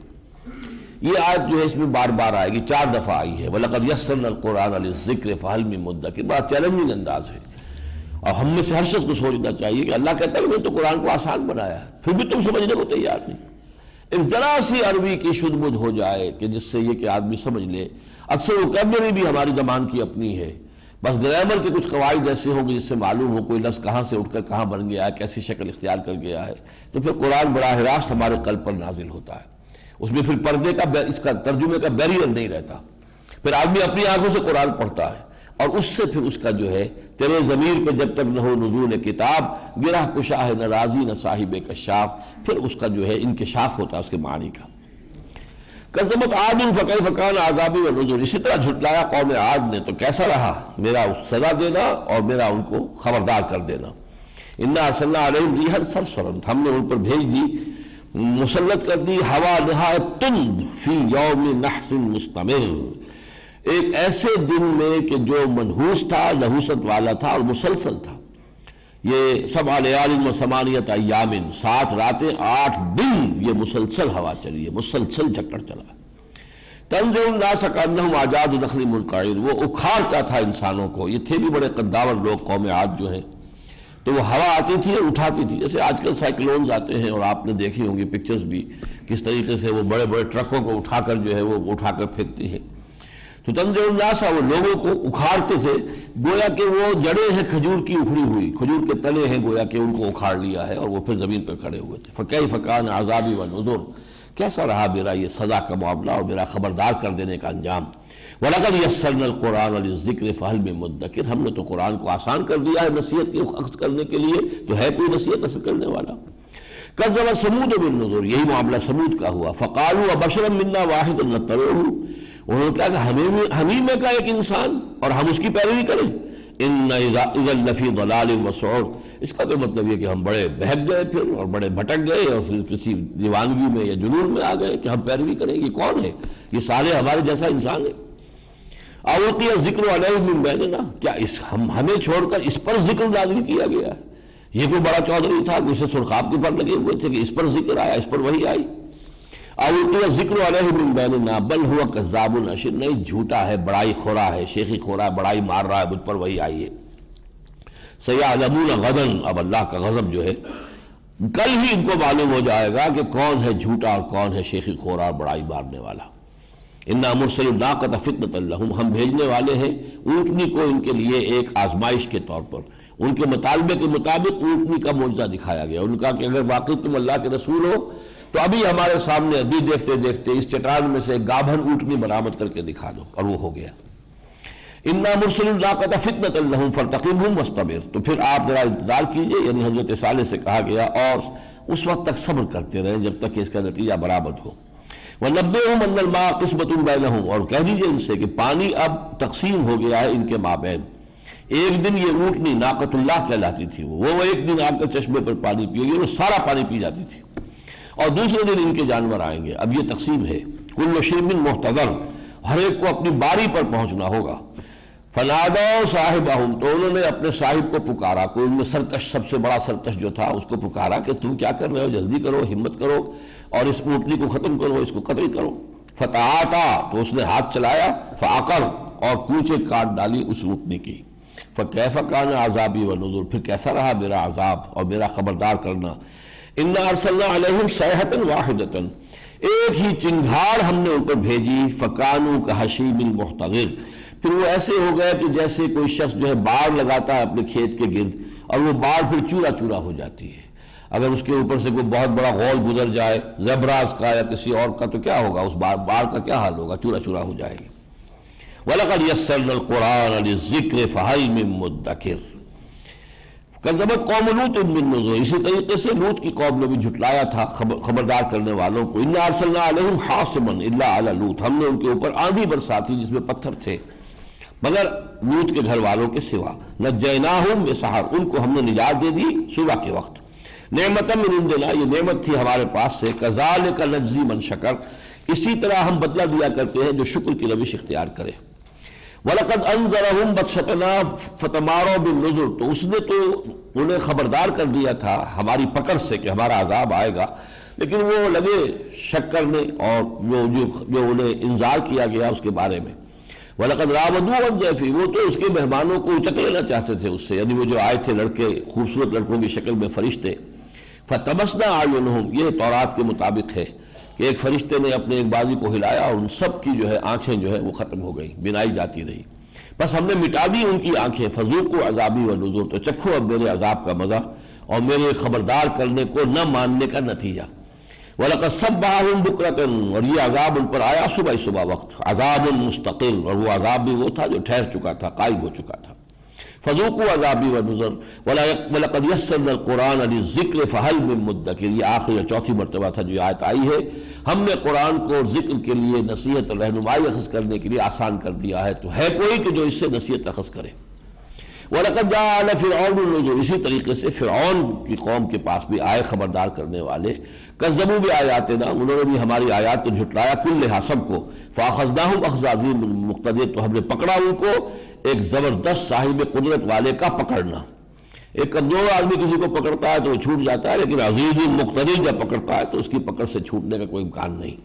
یہ آیت جو ہے اس میں بار بار آئے گی، 4 دفعہ آئی ہے۔ وَلَقَدْ يَسَّرْنَا الْقُرْآنَ لِلذِّكْرِ فَهَلْ مِن مُدَّكِرٍ، بڑا چیلنجنگ انداز ہے، اور ہم میں سے ہر شخص کو سوچنا چاہیے کہ اللہ کہتا ہے کہ میں تو قرآن کو آسان بنایا ہے، پھر بھی تم سمجھنے کو تیار نہیں۔ ایک ذرا سی عربی کی شد بد ہو جائے کہ جس سے یہ کہ آدمی سمجھ لے، اکثر ووکیبلری بھی ہماری زبان کی اپنی ہے، بس گرامر کے کچھ قواعد ایسے ہوں گے جس سے معلوم ہو کوئی لفظ کہاں سے اٹھ کر کہاں بن گیا ہے، کیسی شکل اختیار کر گیا ہے، تو پھر قرآن براہ راست ہمارے قلب پر نازل ہوتا ہے۔ اس میں پھر پردے کا اس کا ترجمے کا بیریئر نہیں رہتا، پھر آدمی اپنی آنکھوں سے قرآن پڑھتا ہے، اور اس سے پھر اس کا جو ہے تیرے ضمیر پہ جب تک نہ ہو نزول کتاب، گرہ کشا ہے نہ راضی نہ صاحب کشاف، پھر اس کا جو ہے انکشاف ہوتا ہے اس کے معنی کا۔ کذبت عاد فکیف کان عذابی ونذر، اسی طرح جھٹلایا قوم عاد نے، تو کیسا رہا میرا سزا دینا اور میرا ان کو خبردار کر دینا۔ انا ارسلنا علیہم ریحا صرصرا، ہم نے ان پر بھیج دی، مسلط کر دی ہوا نہایت تند، فی یوم نحس مستمر، ایک ایسے دن میں کہ جو منحوس تھا، نحوست والا تھا اور مسلسل تھا۔ یہ 7 لیال و 8 ایام، 7 راتیں 8 دن یہ مسلسل ہوا چلی ہے، مسلسل چکر چلا۔ تنزیم الناس کانہم اعجاز نخل منقعر، وہ اکھاڑتا تھا انسانوں کو، یہ تھے بھی بڑے قداور لوگ قوم عاد جو ہیں، تو وہ ہوا آتی تھی اور اٹھاتی تھی، جیسے آج کل سائیکلونز آتے ہیں، اور آپ نے دیکھی ہوں گی پکچرز بھی کس طریقے سے وہ بڑے بڑے ٹرکوں کو اٹھا کر جو ہے وہ اٹھا کر پھینکتی ہیں۔ تو تنزیم الناس، وہ لوگوں کو اکھاڑتے تھے، گویا کہ وہ جڑیں ہیں کھجور کی اکھڑی ہوئی، کھجور کے تنے ہیں گویا کہ ان کو اکھاڑ لیا ہے، اور وہ پھر زمین پر کھڑے ہوئے تھے۔ فکیف کان عذابی ونذر، کیسا رہا میرا یہ سزا کا معاملہ اور میرا خبردار کر دینے کا انجام۔ وَلَقَدْ يَسَّرْنَا الْقُرْآنَ لِلذِّكْرِ فَهَلْ مِن مُدَّكِرٍ، ہم نے تو قرآن کو آسان کر دیا ہے نصیحت کی اخذ کرنے کے لیے، تو ہے کوئی نصیحت حاصل کرنے والا؟ کذب ثمود بالنذر، یہی معاملہ ثمود کا ہوا۔ فقالوا ابشرا منا واحدا نتبعه، انہوں نے کہا کہ ہم ہی میں کا ایک انسان اور ہم اس کی پیروی کریں۔ ان اذا لفی ضلال وسعور، اس کا تو مطلب یہ کہ ہم بڑے بہک گئے پھر اور بڑے بھٹک گئے اور پھر کسی دیوانگی میں یا جنون میں آ گئے کہ ہم پیروی کریں، یہ کون ہے؟ یہ سارے ہمارے جیسا انسان ہے۔ اوقیہ ذکر علیہ من بیننا، کیا ہمیں چھوڑ کر اس پر ذکر نازل کیا گیا ہے؟ یہ کوئی بڑا چودھری تھا کہ اسے سرخاب کے پر لگے ہوئے تھے کہ اس پر ذکر آیا، اس پر وہی آئی؟ اوقیہ ذکر علیہ من بیننا بل ہوا کذاب اشر، نہیں جھوٹا ہے، بڑائی خورا ہے، شیخی خورا ہے، بڑائی مار رہا ہے، مجھ پر وہی آئی ہے۔ سیعلمون غدا، اب اللہ کا غضب جو ہے کل ہی ان کو معلوم ہو جائے گا کہ کون ہے جھوٹا اور کون ہے شیخی خورا اور بڑائی مارنے والا۔ انا مرسل الناقۃ فتنۃ لہم، ہم بھیجنے والے ہیں اونٹنی کو ان کے لیے ایک آزمائش کے طور پر، ان کے مطالبے کے مطابق اونٹنی کا معجزہ دکھایا گیا، ان کا کہ اگر واقعی تم اللہ کے رسول ہو تو ابھی ہمارے سامنے ابھی دیکھتے دیکھتے اس چٹان میں سے ایک گابھن اونٹنی برآمد کر کے دکھا دو، اور وہ ہو گیا۔ انا مرسل الناقۃ فتنۃ لہم فارتقبھم واصطبر، تو پھر آپ ذرا انتظار کیجئے، یعنی حضرت صالح سے کہا گیا، اور اس وقت تک صبر کرتے رہیں جب تک کہ اس کا نتیجہ برآمد ہو۔ وَنَبِّئْهُمْ أَنَّ الْمَاءَ قِسْمَةٌ بَيْنَهُمْ، اور کہہ دیجئے ان سے کہ پانی اب تقسیم ہو گیا ہے ان کے مابین۔ ایک دن یہ اونٹنی ناقۃ اللہ کہلاتی تھی، وہ ایک دن آ کر چشمے پر پانی پیے گی، وہ سارا پانی پی جاتی تھی، اور دوسرے دن ان کے جانور آئیں گے۔ اب یہ تقسیم ہے، کل شرب محتضر، ہر ایک کو اپنی باری پر پہنچنا ہوگا۔ فنادوا صاحبہم، تو انہوں نے اپنے صاحب کو پکارا، کوئی ان میں سرکش، سب سے بڑا سرکش جو تھا اس کو پکارا کہ تم کیا کر رہے ہو، جلدی کرو، ہمت کرو اور اس اونٹنی کو ختم کرو، اس کو قتل کرو۔ فتعاطا، تو اس نے ہاتھ چلایا، فعقر، اور کوچے کاٹ ڈالی اس اونٹنی کی۔ فکیف کان عذابی ونذر، پھر کیسا رہا میرا عذاب اور میرا خبردار کرنا۔ انا ارسلنا علیہم صیحۃ واحدۃ، ایک ہی چنگھاڑ ہم نے ان پر بھیجی، فکانوا کحشیم المحتضر، پھر وہ ایسے ہو گئے کہ جیسے کوئی شخص جو ہے باڑ لگاتا ہے اپنے کھیت کے گرد، اور وہ باڑ پھر چورا چورا ہو جاتی ہے، اگر اس کے اوپر سے کوئی بہت بڑا غول گزر جائے زبراز کا یا کسی اور کا تو کیا ہوگا، اس باڑ کا کیا حال ہوگا، چورا چورا ہو جائے گی۔ وَلَقَدْ يَسَّرْنَا الْقُرْآنَ لِلذِّكْرِ فَهَلْ مِن مُدَّكِرٍ کذبت قوم لوط بالنذر، اسی طریقے سے لوط کی قوم نے بھی جھٹلایا تھا خبردار کرنے والوں کو. انا ارسلنا علیہم حاصبا الا علی لوط، ہم نے ان کے اوپر آندھی برساتی جس میں پتھر تھے مگر لوط کے گھر والوں کے سوا. نجیناہم بسحر، ان کو ہم نے نجات دے دی صبح کے وقت. نعمت من عندنا، یہ نعمت تھی ہمارے پاس سے. کذالک نجزی من شکر، اسی طرح ہم بدلہ دیا کرتے ہیں جو شکر کی روش اختیار کرے. وَلَقَدْ أَنذَرَهُمْ بَطْشَتَنَا فَتَمَارَوْا بِالنُّذُرِ، تو اس نے تو انہیں خبردار کر دیا تھا ہماری پکڑ سے کہ ہمارا عذاب آئے گا، لیکن وہ لگے شک کرنے اور جو انہیں انذار کیا گیا اس کے بارے میں. وَلَقَدْ رَاوَدُوهُ عَنْ ضَيْفِهِ، وہ تو اس کے مہمانوں کو اچک لینا چاہتے تھے اس سے، یعنی وہ جو آئے تھے لڑکے خوبصورت لڑکوں کی شکل میں فرشتے. فَطَمَسْنَا أَعْيُنَهُمْ، یہ تورات کے مطابق ہے کہ ایک فرشتے نے اپنے ایک بازی کو ہلایا اور ان سب کی جو ہے آنکھیں جو ہے وہ ختم ہو گئی، بینائی جاتی رہی. بس ہم نے مٹا دی ان کی آنکھیں. فذوقوا عذابی ونذر، تو چکھو اب میرے عذاب کا مزہ اور میرے خبردار کرنے کو نہ ماننے کا نتیجہ. وَلَقَدْ صَبَّحَهُم بُكْرَةً، اور یہ عذاب ان پر آیا صبح وقت. عذاب مستقل، اور وہ عذاب بھی وہ تھا جو ٹھہر چکا تھا، قائم ہو چکا تھا. فذوقوا عذابی ونذر وَلَقَدْ يَسَّرْنَا الْقُرْآنَ لِلذِّكْرِ فَهَلْ مِن مُدَّكِرٍ، یہ آخری اور چوتھی مرتبہ تھا جو یہ آیت آئی ہے. ہم نے قرآن کو ذکر کے لیے، نصیحت اور رہنمائی اخذ کرنے کے لیے آسان کر دیا ہے، تو ہے کوئی کہ جو اس سے نصیحت اخذ کرے. وَلَقَدْ جَاءَ آلَ فِرْعَوْنَ النُّذُرُ، اسی طریقے سے فرعون کی قوم کے پاس بھی آئے خبردار کرنے والے. کذبوا بآیاتنا، انہوں نے بھی ہماری آیات کو جھٹلایا، کلھا سب کو. فأخذناہم اخذ عزیز مقتدر، تو ہم نے پکڑا ان کو ایک زبردست صاحب قدرت والے کا پکڑنا. ایک کمزور آدمی کسی کو پکڑتا ہے تو وہ چھوٹ جاتا ہے، لیکن عزیز مقتدر جب پکڑتا ہے تو اس کی پکڑ سے چھوٹنے کا کوئی امکان نہیں.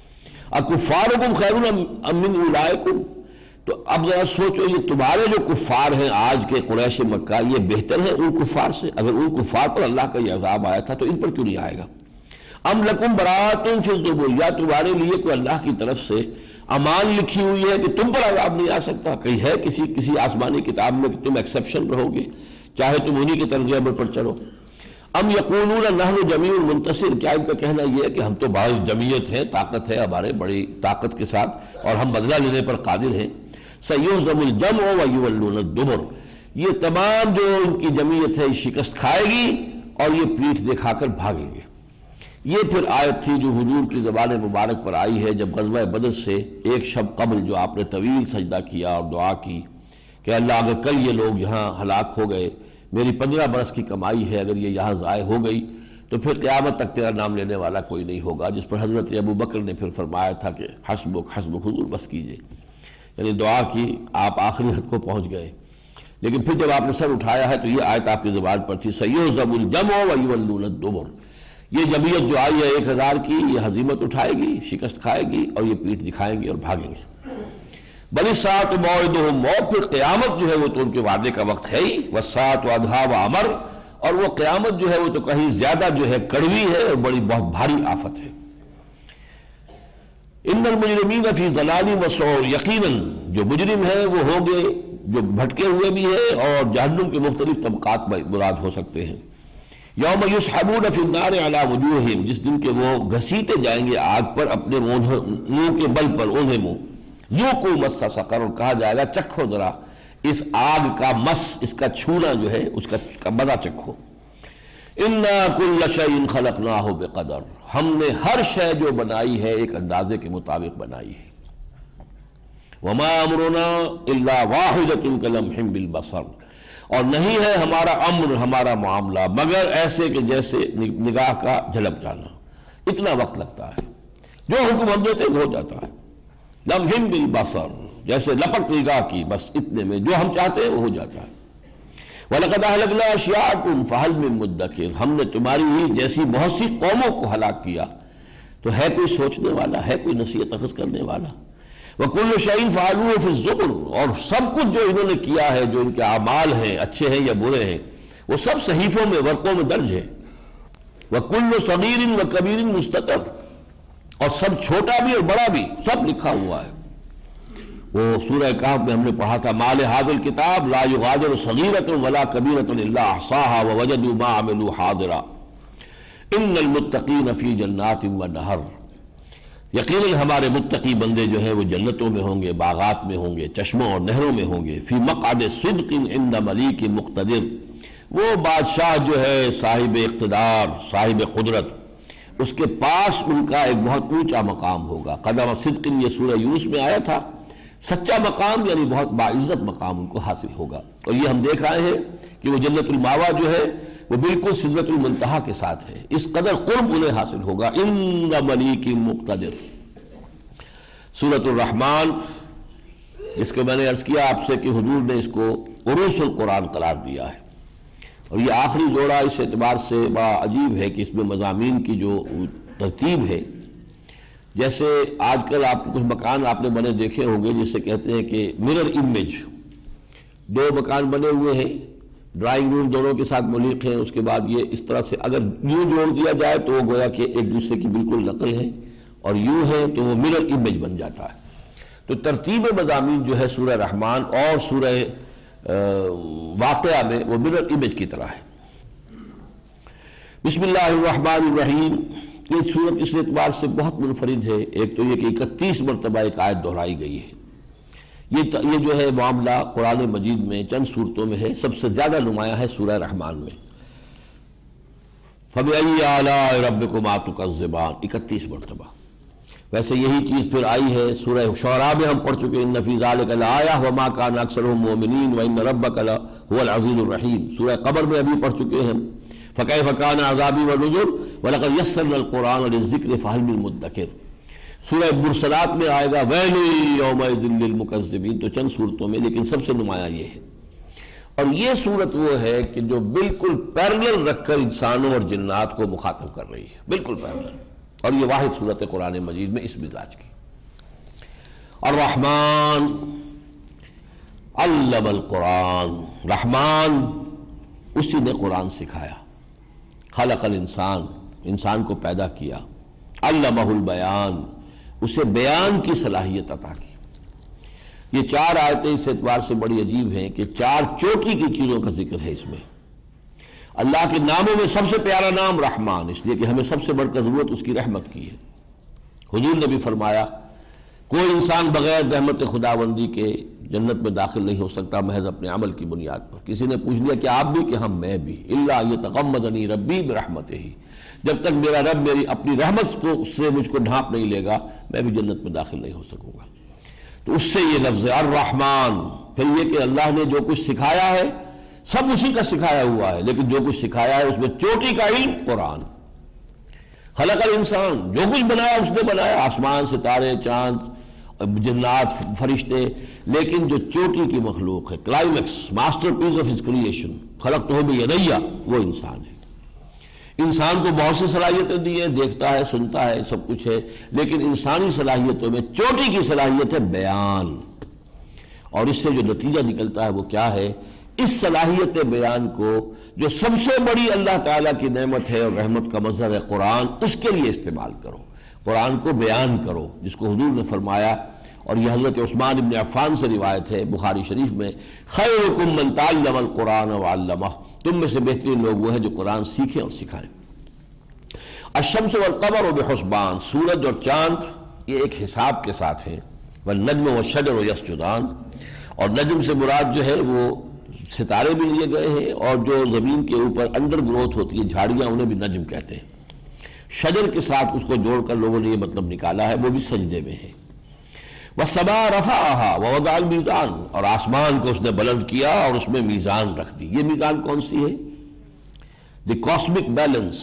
اکفارکم خیر ام من اولئکم، تو اب ذرا سوچو یہ تمہارے جو کفار ہیں آج کے قریش مکہ، یہ بہتر ہے ان کفار سے؟ اگر ان کفار پر اللہ کا یہ عذاب آیا تھا تو ان پر کیوں نہیں آئے گا؟ ام لکم براۃ فی الزبر، یا تمہارے لیے کوئی اللہ کی طرف سے امان لکھی ہوئی ہے کہ تم پر عذاب نہیں آ سکتا؟ کہیں ہے کسی آسمانی کتاب میں کہ تم ایکسیپشن رہو گے، چاہے تم انہی کے طرز عمل پر چلو؟ ام یقولون نحن جمیع منتصر، کیا ان کا کہنا یہ ہے کہ ہم تو بڑی جمعیت ہیں، طاقت ہے ہمارے، بڑی طاقت کے ساتھ اور ہم بدلہ لینے پر قادر ہیں. سیہزم الجمع ویولون الدبر، یہ تمام جو ان کی جمعیت ہے شکست کھائے گی اور یہ پیٹھ دکھا کر بھاگیں گے. یہ پھر آیت تھی جو حضور کی زبان مبارک پر آئی ہے جب غزوہ بدر سے ایک شب قبل، جو آپ نے طویل سجدہ کیا اور دعا کی کہ اللہ اگر کل یہ لوگ یہاں ہلاک ہو گئے، میری 15 برس کی کمائی ہے اگر یہ یہاں ضائع ہو گئی تو پھر قیامت تک تیرا نام لینے والا کوئی نہیں ہوگا. جس پر حضرت ابو بکر نے پھر فرمایا تھا کہ حسبک حسبک، حضور بس کیجئے، یعنی دعا کی، آپ آخری حد کو پہنچ گئے. لیکن پھر جب آپ نے سر اٹھایا ہے تو یہ آیت آپ کی زبان پر تھی، سیہزم الجمع ویولون الدبر. یہ جمعیت جو آئی ہے 1000 کی، یہ ہزیمت اٹھائے گی، شکست کھائے گی اور یہ پیٹھ دکھائیں گے اور بھاگیں گے. بل الساعۃ موعدہم، اور پھر قیامت جو ہے وہ تو ان کے وعدے کا وقت ہے ہی. والساعۃ ادھیٰ وامر، اور وہ قیامت جو ہے وہ تو کہیں زیادہ جو ہے کڑوی ہے اور بڑی بہت بھاری آفت ہے. ان المجرمین فی ضلال وسعور، یقیناً جو مجرم ہیں وہ ہوں گے جو بھٹکے ہوئے بھی ہیں اور جہنم کے مختلف طبقات مراد ہو سکتے ہیں. یوم یسحبون فی النار علی وجوہہم، جس دن کے وہ گھسیٹے جائیں گے آگ پر اپنے منہ کے بل پر، اوندھے منہ. ذوقوا مس سقر، اور کہا جائے گا چکھو ذرا اس آگ کا مس، اس کا چھونا جو ہے اس کا مزہ چکھو. انا کل شیء خلقناہ بقدر، ہم نے ہر شے جو بنائی ہے ایک اندازے کے مطابق بنائی ہے. وما امرنا الا واحدۃ کلمح بالبصر، اور نہیں ہے ہمارا امر، ہمارا معاملہ مگر ایسے کہ جیسے نگاہ کا جھلک جانا، اتنا وقت لگتا ہے. جو حکم ہم دیتے ہو جاتا ہے. لمح بالبصر، جیسے لپک نگاہ کی، بس اتنے میں جو ہم چاہتے ہیں وہ ہو جاتا ہے. وَلَقَدْ أَهْلَكْنَا أَشْيَاعَكُمْ فَهَلْ مِن مُدَّكِرٍ، ہم نے تمہاری ہی جیسی بہت سی قوموں کو ہلاک کیا، تو ہے کوئی سوچنے والا، ہے کوئی نصیحت اخذ کرنے والا. وَكُلُّ شَيْءٍ فَعَلُوهُ فِي الزُّبُرِ، اور سب کچھ جو انہوں نے کیا ہے، جو ان کے اعمال ہیں اچھے ہیں یا برے ہیں، وہ سب صحیفوں میں، ورقوں میں درج ہے. وَكُلُّ صَغِيرٍ وَكَبِيرٍ مُسْتَطَرٌ، اور سب چھوٹا بھی اور بڑا بھی سب لکھا ہوا ہے. وہ سورہ کہف میں ہم نے پڑھا تھا، ما لہذا الکتاب لا یغادر صغیرۃ ولا کبیرۃ الا احصاها ووجدوا ما عملوا حاضرا ان المتقین فی جنات ونہر. یقیناً ہمارے متقی بندے جو ہیں وہ جنتوں میں ہوں گے، باغات میں ہوں گے، چشموں اور نہروں میں ہوں گے. فی مقعد صدق عند ملیک مقتدر، وہ بادشاہ جو ہے صاحب اقتدار صاحب قدرت، اس کے پاس ان کا ایک بہت اونچا مقام ہوگا۔ قدم صدق، یہ سورہ یونس میں آیا تھا، سچا مقام یعنی بہت باعزت مقام ان کو حاصل ہوگا۔ اور یہ ہم دیکھ آئے ہیں کہ وہ جنت الماوا جو ہے وہ بالکل سدرۃ المنتہا کے ساتھ ہے، اس قدر قرب انہیں حاصل ہوگا۔ عند ملیک مقتدر، سورۃ الرحمن، جس کے میں نے عرض کیا آپ سے کہ حضور نے اس کو عروس القرآن قرار دیا ہے، اور یہ آخری جوڑا اس اعتبار سے بڑا عجیب ہے کہ اس میں مضامین کی جو ترتیب ہے، جیسے آج کل آپ کچھ مکان آپ نے بنے دیکھے ہوں گے جسے کہتے ہیں کہ مرر امیج، دو مکان بنے ہوئے ہیں، ڈرائنگ روم دونوں کے ساتھ ملیق ہیں، اس کے بعد یہ اس طرح سے اگر یوں جوڑ دیا جائے تو وہ گویا کہ ایک دوسرے کی بالکل نقل ہے، اور یوں ہے تو وہ مرر امیج بن جاتا ہے۔ تو ترتیب مضامین جو ہے سورہ رحمان اور سورہ واقعہ میں وہ مرر امیج کی طرح ہے۔ بسم اللہ الرحمن الرحیم، یہ سورت اس اعتبار سے بہت منفرد ہے، ایک تو یہ کہ 31 مرتبہ ایک آیت دہرائی گئی ہے۔ یہ جو ہے معاملہ قرآن مجید میں چند صورتوں میں ہے، سب سے زیادہ نمایاں ہے سورہ رحمان میں۔ فَبِأَيِّ آلَاءِ رَبِّكُمَا تُكَذِّبَانِ، 31 مرتبہ۔ ویسے یہی چیز پھر آئی ہے سورہ شعراء میں، ہم پڑھ چکے اِنَّ فِي ذَلِكَ لَآیَةً وَمَا كَانَ أَكْثَرُهُم مُؤْمِنِينَ وَإِنَّ رَبَّكَ لَهُوَ الْعَزِيزُ الرَّحِيمُ، سورہ قمر میں ابھی پڑھ چکے ہیں فَكَيْفَ كَانَ عَذَابِي وَنُذُرِ وَلَقَدْ يَسَّرْنَا الْقُرْآنَ لِلذِّكْرِ فَهَلْ مِن مُدَّكِرٍ، سورہ مرسلات میں آئے گا وَيْلٌ يَوْمَئِذٍ لِّلْمُكَذِّبِينَ، تو چند صورتوں میں، لیکن سب سے نمایاں یہ ہے۔ اور یہ صورت وہ ہے کہ جو بالکل پیرلل رکھ کر انسانوں اور جنات کو مخاطب کر رہی ہے، بالکل پیرلل، اور یہ واحد صورت ہے قرآن مجید میں اس مزاج کی۔ الرحمن علم القرآن، رحمان اسی نے قرآن سکھایا، خلق الانسان، انسان کو پیدا کیا، علمہ البیان، اسے بیان کی صلاحیت عطا کی۔ یہ چار آیتیں اس اعتبار سے بڑی عجیب ہیں کہ چار چوٹی کی چیزوں کا ذکر ہے اس میں۔ اللہ کے ناموں میں سب سے پیارا نام رحمان، اس لیے کہ ہمیں سب سے بڑھ کر ضرورت اس کی رحمت کی ہے۔ حضور نے بھی فرمایا کوئی انسان بغیر رحمت خداوندی کے جنت میں داخل نہیں ہو سکتا محض اپنے عمل کی بنیاد پر۔ کسی نے پوچھ لیا کہ آپ بھی، کہ ہم میں بھی، الا یتغمدنی ربی برحمتہ، جب تک میرا رب میری اپنی رحمت سے مجھ کو ڈھانپ نہیں لے گا میں بھی جنت میں داخل نہیں ہو سکوں گا۔ تو اس سے یہ لفظ الرحمن، پھر یہ کہ اللہ نے جو کچھ سکھایا ہے سب اسی کا سکھایا ہوا ہے، لیکن جو کچھ سکھایا ہے اس میں چوٹی کا علم قرآن۔ خلق الانسان، جو کچھ بنایا اس نے بنایا، آسمان، ستارے، چاند، جنات، فرشتے، لیکن جو چوٹی کی مخلوق ہے، climax, masterpiece of his creation, خلقتہ بیدی، وہ انسان ہے۔ انسان کو بہت سی صلاحیتیں دی ہیں، دیکھتا ہے، سنتا ہے، سب کچھ ہے، لیکن انسانی صلاحیتوں میں چوٹی کی صلاحیت ہے بیان، اور اس سے جو نتیجہ نکلتا ہے وہ کیا ہے؟ اس صلاحیت بیان کو جو سب سے بڑی اللہ تعالیٰ کی نعمت ہے اور رحمت کا مظہر ہے قرآن، اس کے لیے استعمال کرو، قرآن کو بیان کرو، جس کو حضور نے فرمایا، اور یہ حضرت عثمان بن عفان سے روایت ہے بخاری شریف میں، خیرکم من تعلم القرآن وعلمہ، تم میں سے بہترین لوگ وہ ہیں جو قرآن سیکھیں اور سکھائیں۔ الشمس والقمر بحسبان، سورج اور چاند یہ ایک حساب کے ساتھ ہیں، والنجم والشجر یسجدان، اور نجم سے مراد جو ہے وہ ستارے بھی لیے گئے ہیں، اور جو زمین کے اوپر انڈر گروتھ ہوتی ہے جھاڑیاں، انہیں بھی نجم کہتے ہیں۔ شجر کے ساتھ اس کو جوڑ کر لوگوں نے یہ مطلب نکالا ہے، وہ بھی سجدے میں ہے۔ وَالسَّمَاءَ رَفَعَهَا وَوَضَعَ الْمِيزَانَ، اور آسمان کو اس نے بلند کیا اور اس میں میزان رکھ دی۔ یہ میزان کون سی ہے؟ دی کاسمک بیلنس،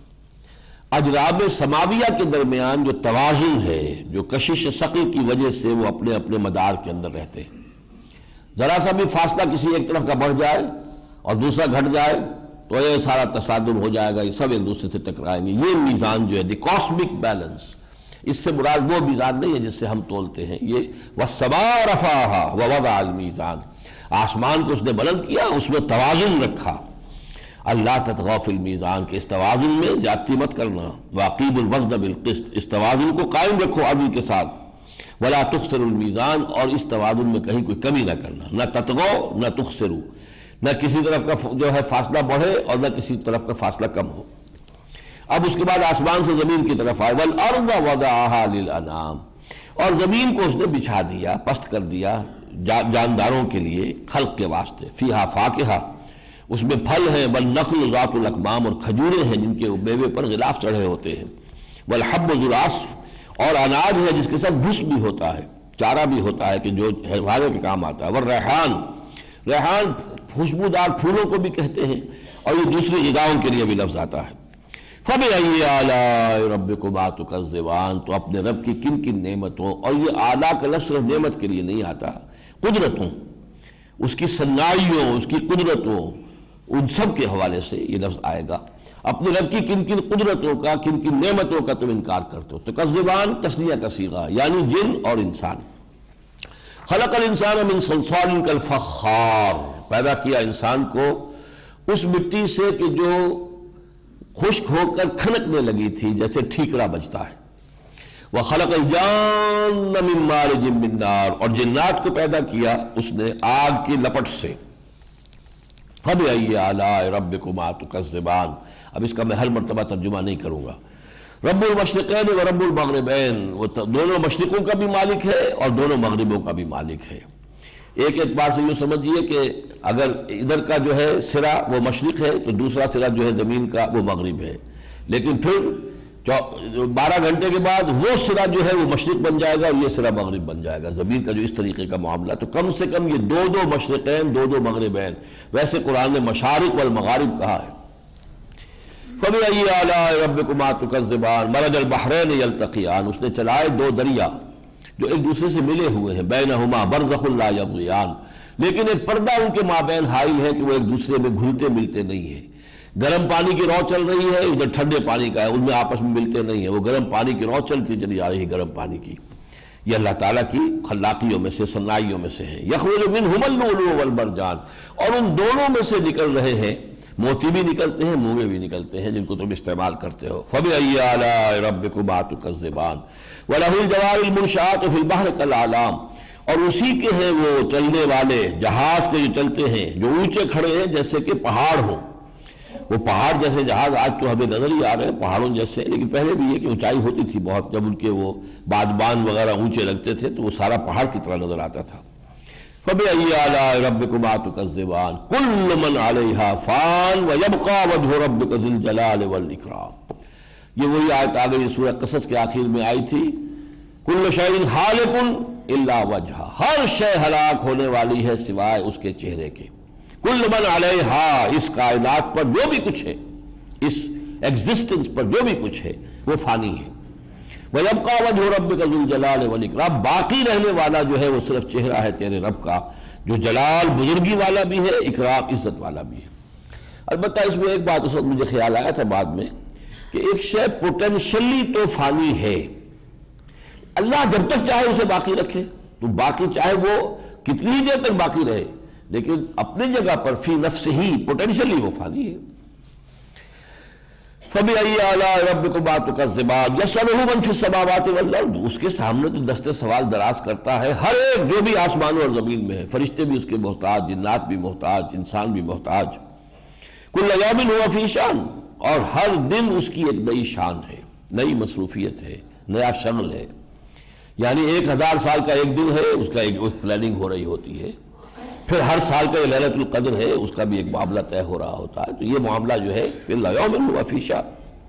اجرام سماویہ کے درمیان جو توازن ہے، جو کشش ثقل کی وجہ سے وہ اپنے اپنے مدار کے اندر رہتے ہیں، ذرا سا بھی فاصلہ کسی ایک طرف کا بڑھ جائے اور دوسرا گھٹ جائے تو یہ سارا تصادم ہو جائے گا، یہ سب ایک دوسرے سے ٹکرائیں گے۔ یہ میزان جو ہے دی کاسمک بیلنس، اس سے مراد وہ میزان نہیں ہے جس سے ہم تولتے ہیں، یہ وَالسَّمَاءَ رَفَعَهَا وَوَضَعَ الْمِيزَانَ، آسمان کو اس نے بلند کیا، اس میں توازن رکھا۔ اللہ تطغوا فی المیزان، کہ اس توازن میں زیادتی مت کرنا، وَأَقِیمُوا الْوَزْنَ بِالْقِسْطِ، اس توازن کو قائم رکھو عدل کے ساتھ، وَلَا تُخْسِرُوا الْمِيزَان، اور اس توازن میں کہیں کوئی کمی نہ کرنا، نہ تطغوا نہ تخسروا، نہ کسی طرف کا جو ہے فاصلہ بڑھے اور نہ کسی طرف کا فاصلہ کم ہو۔ اب اس کے بعد آسمان سے زمین کی طرف آئے، وَالْأَرْضَ وَضَعَهَا لِلْأَنَامِ، اور زمین کو اس نے بچھا دیا، پست کر دیا جانداروں کے لیے، خلق کے واسطے، فیہا فاکہہ اس میں پھل ہیں، والنخل ذات الاکمام، اور کھجوریں ہیں جن کے میوے پر غلاف چڑھے ہوتے ہیں، والحب ذو العصف، اور اناج ہے جس کے ساتھ بھس بھی ہوتا ہے، چارہ بھی ہوتا ہے کہ جو ہرے کے کام آتا ہے، والریحان، ریحان خوشبودار پھولوں کو بھی کہتے ہیں، اور یہ دوسری غذاؤں کے لیے بھی لفظ آتا ہے۔ فَبِأَيِّ آلَاءِ رَبِّكُمَا تُكَذِّبَانِ، تو اپنے رب کی کن کن نعمتوں، اور یہ اعلیٰ کا لفظ صرف نعمت کے لیے نہیں آتا، قدرتوں، اس کی صنائیوں، اس کی قدرتوں، ان سب کے حوالے سے یہ لفظ آئے گا۔ اپنے رب کی کن کن قدرتوں کا، کن کن نعمتوں کا تم انکار کرتے ہو۔ تکذبان تسنیہ کا صیغہ، یعنی جن اور انسان۔ خلق الانسان من صلصال کالفخار، پیدا کیا انسان کو اس مٹی سے کہ جو خشک ہو کر کھنکنے لگی تھی جیسے ٹھیکرا بجتا ہے۔ وخلق الجان من مارج من نار، اور جنات کو پیدا کیا اس نے آگ کی لپٹ سے۔ فبأي آلاء ربكما تكذبان، اب اس کا میں ہر مرتبہ ترجمہ نہیں کروں گا۔ رب المشرقین و رب المغربین، وہ دونوں مشرقوں کا بھی مالک ہے اور دونوں مغربوں کا بھی مالک ہے۔ ایک اعتبار سے یوں سمجھیے کہ اگر ادھر کا جو ہے سرا وہ مشرق ہے تو دوسرا سرا جو ہے زمین کا وہ مغرب ہے، لیکن پھر 12 گھنٹے کے بعد وہ سرا جو ہے وہ مشرق بن جائے گا اور یہ سرا مغرب بن جائے گا، زمین کا جو اس طریقے کا معاملہ، تو کم سے کم یہ دو مشرقین، دو مغربین، ویسے قرآن نے مشارق والمغارب کہا ہے۔ فَبِأَيِّ آلَاءِ رَبِّكُمَا تُكَذِّبَانِ مَرَجَ الْبَحْرَيْنِ يَلْتَقِيَانِ، اس نے چلائے دو دریا جو ایک دوسرے سے ملے ہوئے ہیں، بَيْنَهُمَا بَرْزَخٌ لَا يَبْغِيَانِ، لیکن ایک پردہ ان کے مابین حائل ہے کہ وہ ایک دوسرے میں گھلتے ملتے نہیں ہیں۔ گرم پانی کی رو چل رہی ہے، ادھر ٹھنڈے پانی کا ہے، ان میں آپس میں ملتے نہیں ہیں، وہ گرم پانی کی رو چلتی چلی آ رہی ہے گرم پانی کی۔ یہ اللہ تعالیٰ کی خلاقیوں میں سے، صنائیوں میں سے ہے۔ يَخْرُجُ مِنْهُمَا اللُّؤْلُؤُ وَالْمَرْجَانُ، اور ان دونوں میں سے نکل رہے ہیں، موتی بھی نکلتے ہیں، موگے بھی نکلتے ہیں جن کو تم استعمال کرتے ہو۔ فَبِأَيِّ آلَاءِ رَبِّكُمَا تُكَذِّبَانِ وَلَهُ الْجَوَارِ الْمُنشَآتُ فِي الْبَحْرِ كَالْأَعْلَامِ، اور اسی کے ہیں وہ چلنے والے جہاز کے جو چلتے ہیں، جو اونچے کھڑے ہیں جیسے کہ پہاڑ ہوں۔ وہ پہاڑ جیسے جہاز آج تو ہمیں نظر ہی آ رہے ہیں پہاڑوں جیسے، لیکن پہلے بھی یہ کہ اونچائی ہوتی تھی بہت، جب ان کے وہ بادبان وغیرہ اونچے لگتے تھے تو وہ سارا پہاڑ کی طرح نظر آتا تھا۔ فَبِأَيِّ آلَاءِ رَبِّكُمَا تُكَذِّبَانِ كُلُّ مَنْ عَلَيْهَا فَانٍ وَيَبْقَى وَجْهُ رَبِّكَ ذِو الْجَلَالِ وَالْإِكْرَامِ، یہ وہی آیت آ گئی سورہ قصص کے آخر میں آئی تھی، كُلُّ شَيْءٍ هَالِكٌ إِلَّا وَجْهَهُ، ہر شے ہلاک ہونے والی ہے سوائے اس کے چہرے کے۔ کل من علیہا، اس کائنات پر جو بھی کچھ ہے، اس ایگزسٹنس پر جو بھی کچھ ہے وہ فانی ہے۔ وَيَبْقَى وَجْهُ رَبِّكَ ذُو الْجَلَالِ وَالْإِكْرَامِ، باقی رہنے والا جو ہے وہ صرف چہرہ ہے تیرے رب کا، جو جلال بزرگی والا بھی ہے، اکرام عزت والا بھی ہے۔ البتہ اس میں ایک بات اس وقت مجھے خیال آیا تھا بعد میں کہ ایک شے پوٹینشلی تو فانی ہے، اللہ جب تک چاہے اسے باقی رکھے تو باقی چاہے وہ کتنی ہی دیر تک باقی رہے، لیکن اپنی جگہ پر فی نفس ہی پوٹینشلی وہ فانی ہے۔ فَبِأَيِّ آلَاءِ رَبِّكُمَا تُكَذِّبَانِ يَسْأَلُهُ مَن فِي السَّمَاوَاتِ وَالْأَرْضِ، اس کے سامنے تو دستے سوال دراز کرتا ہے ہر ایک جو بھی آسمانوں اور زمین میں ہے، فرشتے بھی اس کے محتاج، جنات بھی محتاج، انسان بھی محتاج۔ كُلَّ يَوْمٍ هُوَ فِي شَأْنٍ، اور ہر دن اس کی ایک نئی شان ہے، نئی مصروفیت ہے، نیا شغل ہے، یعنی 1000 سال کا ایک دن ہے، اس کا ایک پلاننگ ہو رہی ہوتی ہے، پھر ہر سال کا یہ لیلۃ القدر ہے، اس کا بھی ایک معاملہ طے ہو رہا ہوتا ہے، تو یہ معاملہ جو ہے كُلَّ يَوْمٍ هُوَ فِي شَأْنٍ۔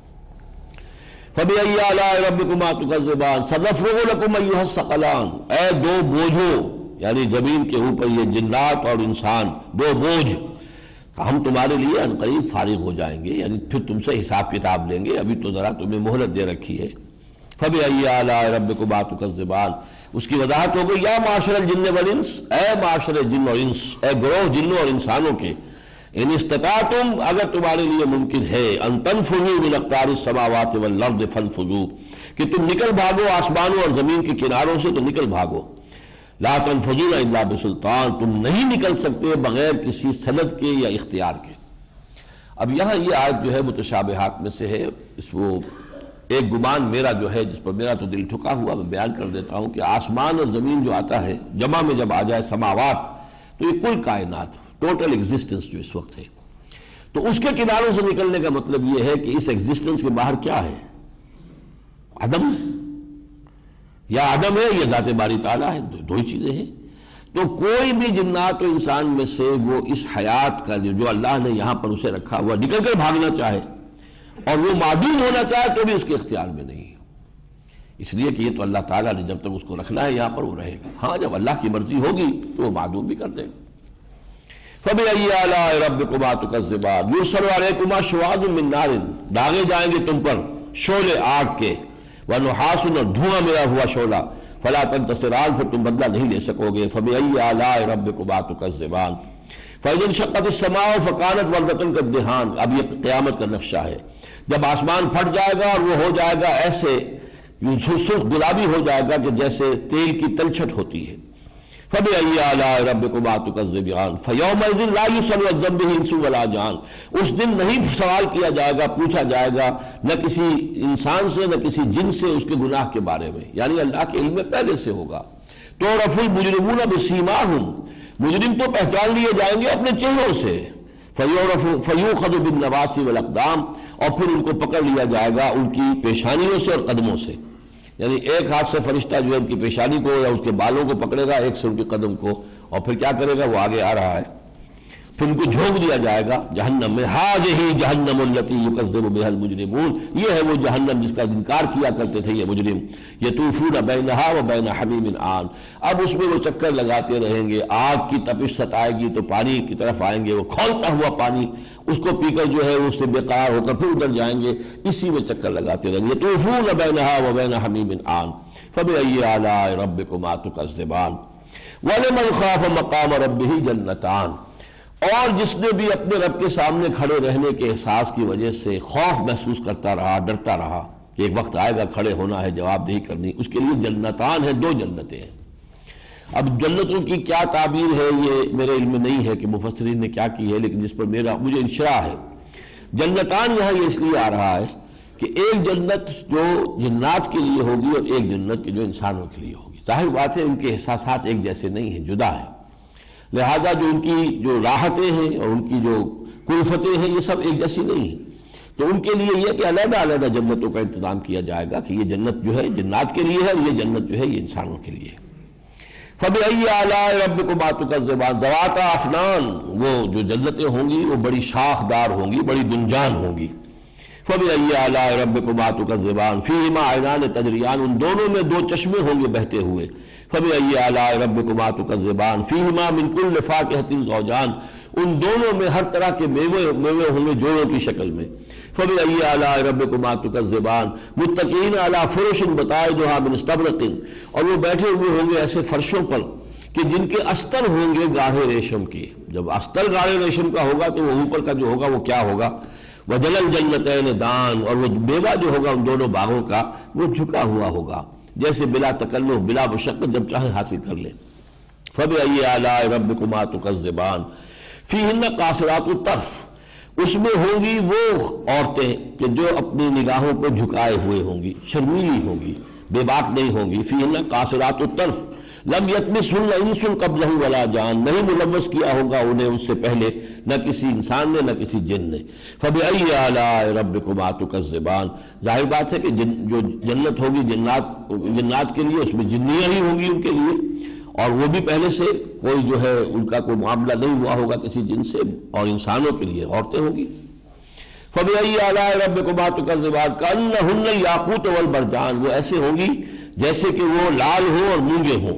فَبِأَيِّ آلَاءِ رَبِّكُمَا تُكَذِّبَانِ سَنَفْرُغُ لَكُمْ أَيُّهَا الثَّقَلَانِ، اے دو بوجھوں، یعنی زمین کے اوپر یہ جنات اور انسان دو بوجھ، ہم تمہارے لیے عنقریب فارغ ہو جائیں گے، یعنی پھر تم سے حساب کتاب لیں گے، ابھی تو ذرا تمہیں مہلت دے رکھی ہے۔ فَبِأَيِّ آلَاءِ رَبِّكُمَا تُكَذِّبَانِ، اس کی وضاحت ہو گئی، یا معاشر الجن والانس، اے معاشر جن اور انس، اے گروہ جنوں اور انسانوں کے، ان استطاعتم، اگر تمہارے لیے ممکن ہے، ان تنفذوا من اقطار السماوات والارض فانفذوا، کہ تم نکل بھاگو آسمانوں اور زمین کے کناروں سے، تو نکل بھاگو۔ لا تنفذون الا بسلطان، تم نہیں نکل سکتے بغیر کسی سند کے یا اختیار کے۔ اب یہاں یہ آیت جو ہے متشابہات میں سے ہے، اس وہ ایک گمان میرا جو ہے جس پر میرا تو دل ٹھکا ہوا، میں بیان کر دیتا ہوں کہ آسمان اور زمین جو آتا ہے جمع میں جب آ جائے سماوات، تو یہ کل کائنات، ٹوٹل ایگزسٹنس جو اس وقت ہے، تو اس کے کناروں سے نکلنے کا مطلب یہ ہے کہ اس ایگزسٹنس کے باہر کیا ہے؟ عدم، یا عدم ہے یا ذات باری تعالیٰ ہے، دو ہی چیزیں ہیں۔ تو کوئی بھی جنات و انسان میں سے وہ اس حیات کا جو اللہ نے یہاں پر اسے رکھا ہوا نکل کر بھاگنا چاہے اور وہ معدوم ہونا چاہے تو بھی اس کے اختیار میں نہیں ہے، اس لیے کہ یہ تو اللہ تعالیٰ نے جب تک اس کو رکھنا ہے یہاں پر وہ رہے گا، ہاں جب اللہ کی مرضی ہوگی تو وہ معدوم بھی کر دے گا۔ فَبِأَيِّ آلَاءِ رَبِّكُمَا تُكَذِّبَانِ يُرْسَلُ عَلَيْكُمَا شُوَاظٌ مِّن نَّارٍ، داغے جائیں گے تم پر شعلے آگ کے، وَنُحَاسٌ، اور دھواں ملا ہوا شعلہ، فَلَا تَنتَصِرَانِ، پھر تم بدلہ نہیں لے سکو گے۔ فَبِأَيِّ آلَاءِ رَبِّكُمَا تُكَذِّبَانِ فَإِذَا انشَقَّتِ السَّمَاءُ فَكَانَتْ وَرْدَةً كَالدِّهَانِ، اب یہ قیامت کا نقشہ ہے، جب آسمان پھٹ جائے گا اور وہ ہو جائے گا ایسے سرخ گلابی ہو جائے گا کہ جیسے تیل کی تلچھٹ ہوتی ہے۔ فَبِأَيِّ آلَاءِ رَبِّكُمَا تُكَذِّبَانِ فَيَوْمَئِذٍ لَا يُسْأَلُ عَن ذَنبِهِ إِنسٌ وَلَا جَانٌ، اس دن نہیں سوال کیا جائے گا، پوچھا جائے گا نہ کسی انسان سے نہ کسی جن سے اس کے گناہ کے بارے میں، یعنی اللہ کے علم میں پہلے سے ہوگا۔ تُعْرَفُ الْمُجْرِمُونَ بِسِیمَاهُمْ، مجرم تو پہچان لیے جائیں گے اپنے چہروں سے۔ فَيُؤْخَذُ بِالنَّوَاصِي وَالْأَقْدَامِ، اور پھر ان کو پکڑ لیا جائے گا ان کی پیشانیوں سے اور قدموں سے، یعنی ایک ہاتھ سے فرشتہ جو ہے ان کی پیشانی کو یا اس کے بالوں کو پکڑے گا، ایک سے ان کے قدم کو، اور پھر کیا کرے گا، وہ آگے آ رہا ہے، پھر ان کو جھونک دیا جائے گا جہنم میں۔ هَٰذِهِ جَهَنَّمُ الَّتِي يُكَذِّبُ بِهَا الْمُجْرِمُونَ، یہ ہے وہ جہنم جس کا انکار کیا کرتے تھے یہ مجرم۔ يَطُوفُونَ بَيْنَهَا وَبَيْنَ حَمِيمٍ آنٍ، اب اس میں وہ چکر لگاتے رہیں گے، آگ کی تپش ستائے گی تو پانی کی طرف آئیں گے، وہ کھولتا ہوا پانی اس کو پی کر جو ہے اس سے بے قرار ہو کر پھر ادھر جائیں گے، اسی میں چکر لگاتے رہیں گے۔ يَطُوفُونَ بَيْنَهَا وَبَيْنَ حَمِيمٍ آنٍ فَبِأَيِّ آلَاءِ رَبِّكُمَا تُكَذِّبَانِ وَلِمَنْ خَافَ مَقَامَ رَبِّهِ جَنَّتَانِ، اور جس نے بھی اپنے رب کے سامنے کھڑے رہنے کے احساس کی وجہ سے خوف محسوس کرتا رہا، ڈرتا رہا کہ ایک وقت آئے گا کھڑے ہونا ہے، جواب دہی کرنی، اس کے لیے جنتان ہیں، دو جنتیں ہیں۔ اب جنتوں کی کیا تعبیر ہے یہ میرے علم میں نہیں ہے کہ مفسرین نے کیا کی ہے، لیکن جس پر مجھے انشراح ہے، جنتان یہاں یہ اس لیے آ رہا ہے کہ ایک جنت جو جنات کے لیے ہوگی اور ایک جنت جو انسانوں کے لیے ہوگی۔ ظاہر بات ہے ان کے احساسات ایک جیسے نہیں ہیں، جدا ہیں، لہذا جو ان کی جو راحتیں ہیں اور ان کی جو کلفتیں ہیں یہ سب ایک جیسی نہیں ہیں، تو ان کے لیے یہ کہ علیحدہ علیحدہ جنتوں کا انتظام کیا جائے گا کہ یہ جنت جو ہے جنات کے لیے ہے اور یہ جنت جو ہے یہ انسانوں کے لیے ہے۔ فَبِأَيِّ آلَاءِ رَبِّكُمَا تُكَذِّبَانِ ذَوَاتَا أَفْنَانٍ، وہ جو جنتیں ہوں گی وہ بڑی شاخدار ہوں گی، بڑی گنجان ہوں گی۔ فَبِأَيِّ آلَاءِ رَبِّكُمَا تُكَذِّبَانِ فِيهِمَا عَيْنَانِ تَجْرِيَانِ، ان دونوں میں دو چشمے ہوں گے بہتے ہوئے۔ فَبِأَيِّ آلَاءِ رَبِّكُمَا تُكَذِّبَانِ فِيهِمَا مِن كُلِّ فَاكِهَةٍ زَوْجَانِ، ان دونوں میں ہر طرح کے میوے ہوں گے جوڑوں کی شکل میں۔ فَبِأَيِّ آلَاءِ رَبِّكُمَا تُكَذِّبَانِ مُتَّكِئِينَ عَلَىٰ فُرُشٍ بَطَائِنُهَا مِنْ اسْتَبْرَقٍ، اور وہ بیٹھے ہوئے ہوں گے ایسے فرشوں پر کہ جن کے استر ہوں گے گاڑھے ریشم کے۔ جب استر گاڑھے ریشم کا ہوگا تو وہ اوپر کا جو ہوگا وہ کیا ہوگا، وَجَلَ الْجَنَّتَيْنِ دَانٍ، اور وہ میوہ جو ہوگا ان دونوں باغوں کا وہ جھکا ہوا ہوگا، جیسے بلا تکلف بلا مشقت جب چاہے حاصل کر لے۔ فَبِأَيِّ آلَاءِ رَبِّكُمَا تُكَذِّبَانِ فِيهِنَّ قَاصِرَاتُ الطَّرْفِ، اس میں ہوں گی وہ عورتیں کہ جو اپنی نگاہوں کو جھکائے ہوئے ہوں گی، شرمیلی ہوں گی، بے باک نہیں ہوں گی۔ فِيهِنَّ قَاصِرَاتُ الطَّرْفِ لم يطمثهن انس قبلہ ولا جان، نہیں ملوث کیا ہوگا انہیں ان سے پہلے نہ کسی انسان نے نہ کسی جن نے۔ فبأي آلاء ربكما تكذبان، ظاہر بات ہے کہ جو جنت ہوگی جنات کے لیے اس میں جنیاں ہی ہوں گی ان کے لیے، اور وہ بھی پہلے سے کوئی جو ہے ان کا کوئی معاملہ نہیں ہوا ہوگا کسی جن سے، اور انسانوں کے لیے عورتیں ہوں گی۔ فبأي آلاء ربكما تكذبان كأنهن الياقوت والمرجان، وہ ایسے ہوں گی جیسے کہ وہ لال ہوں اور مونگے ہوں،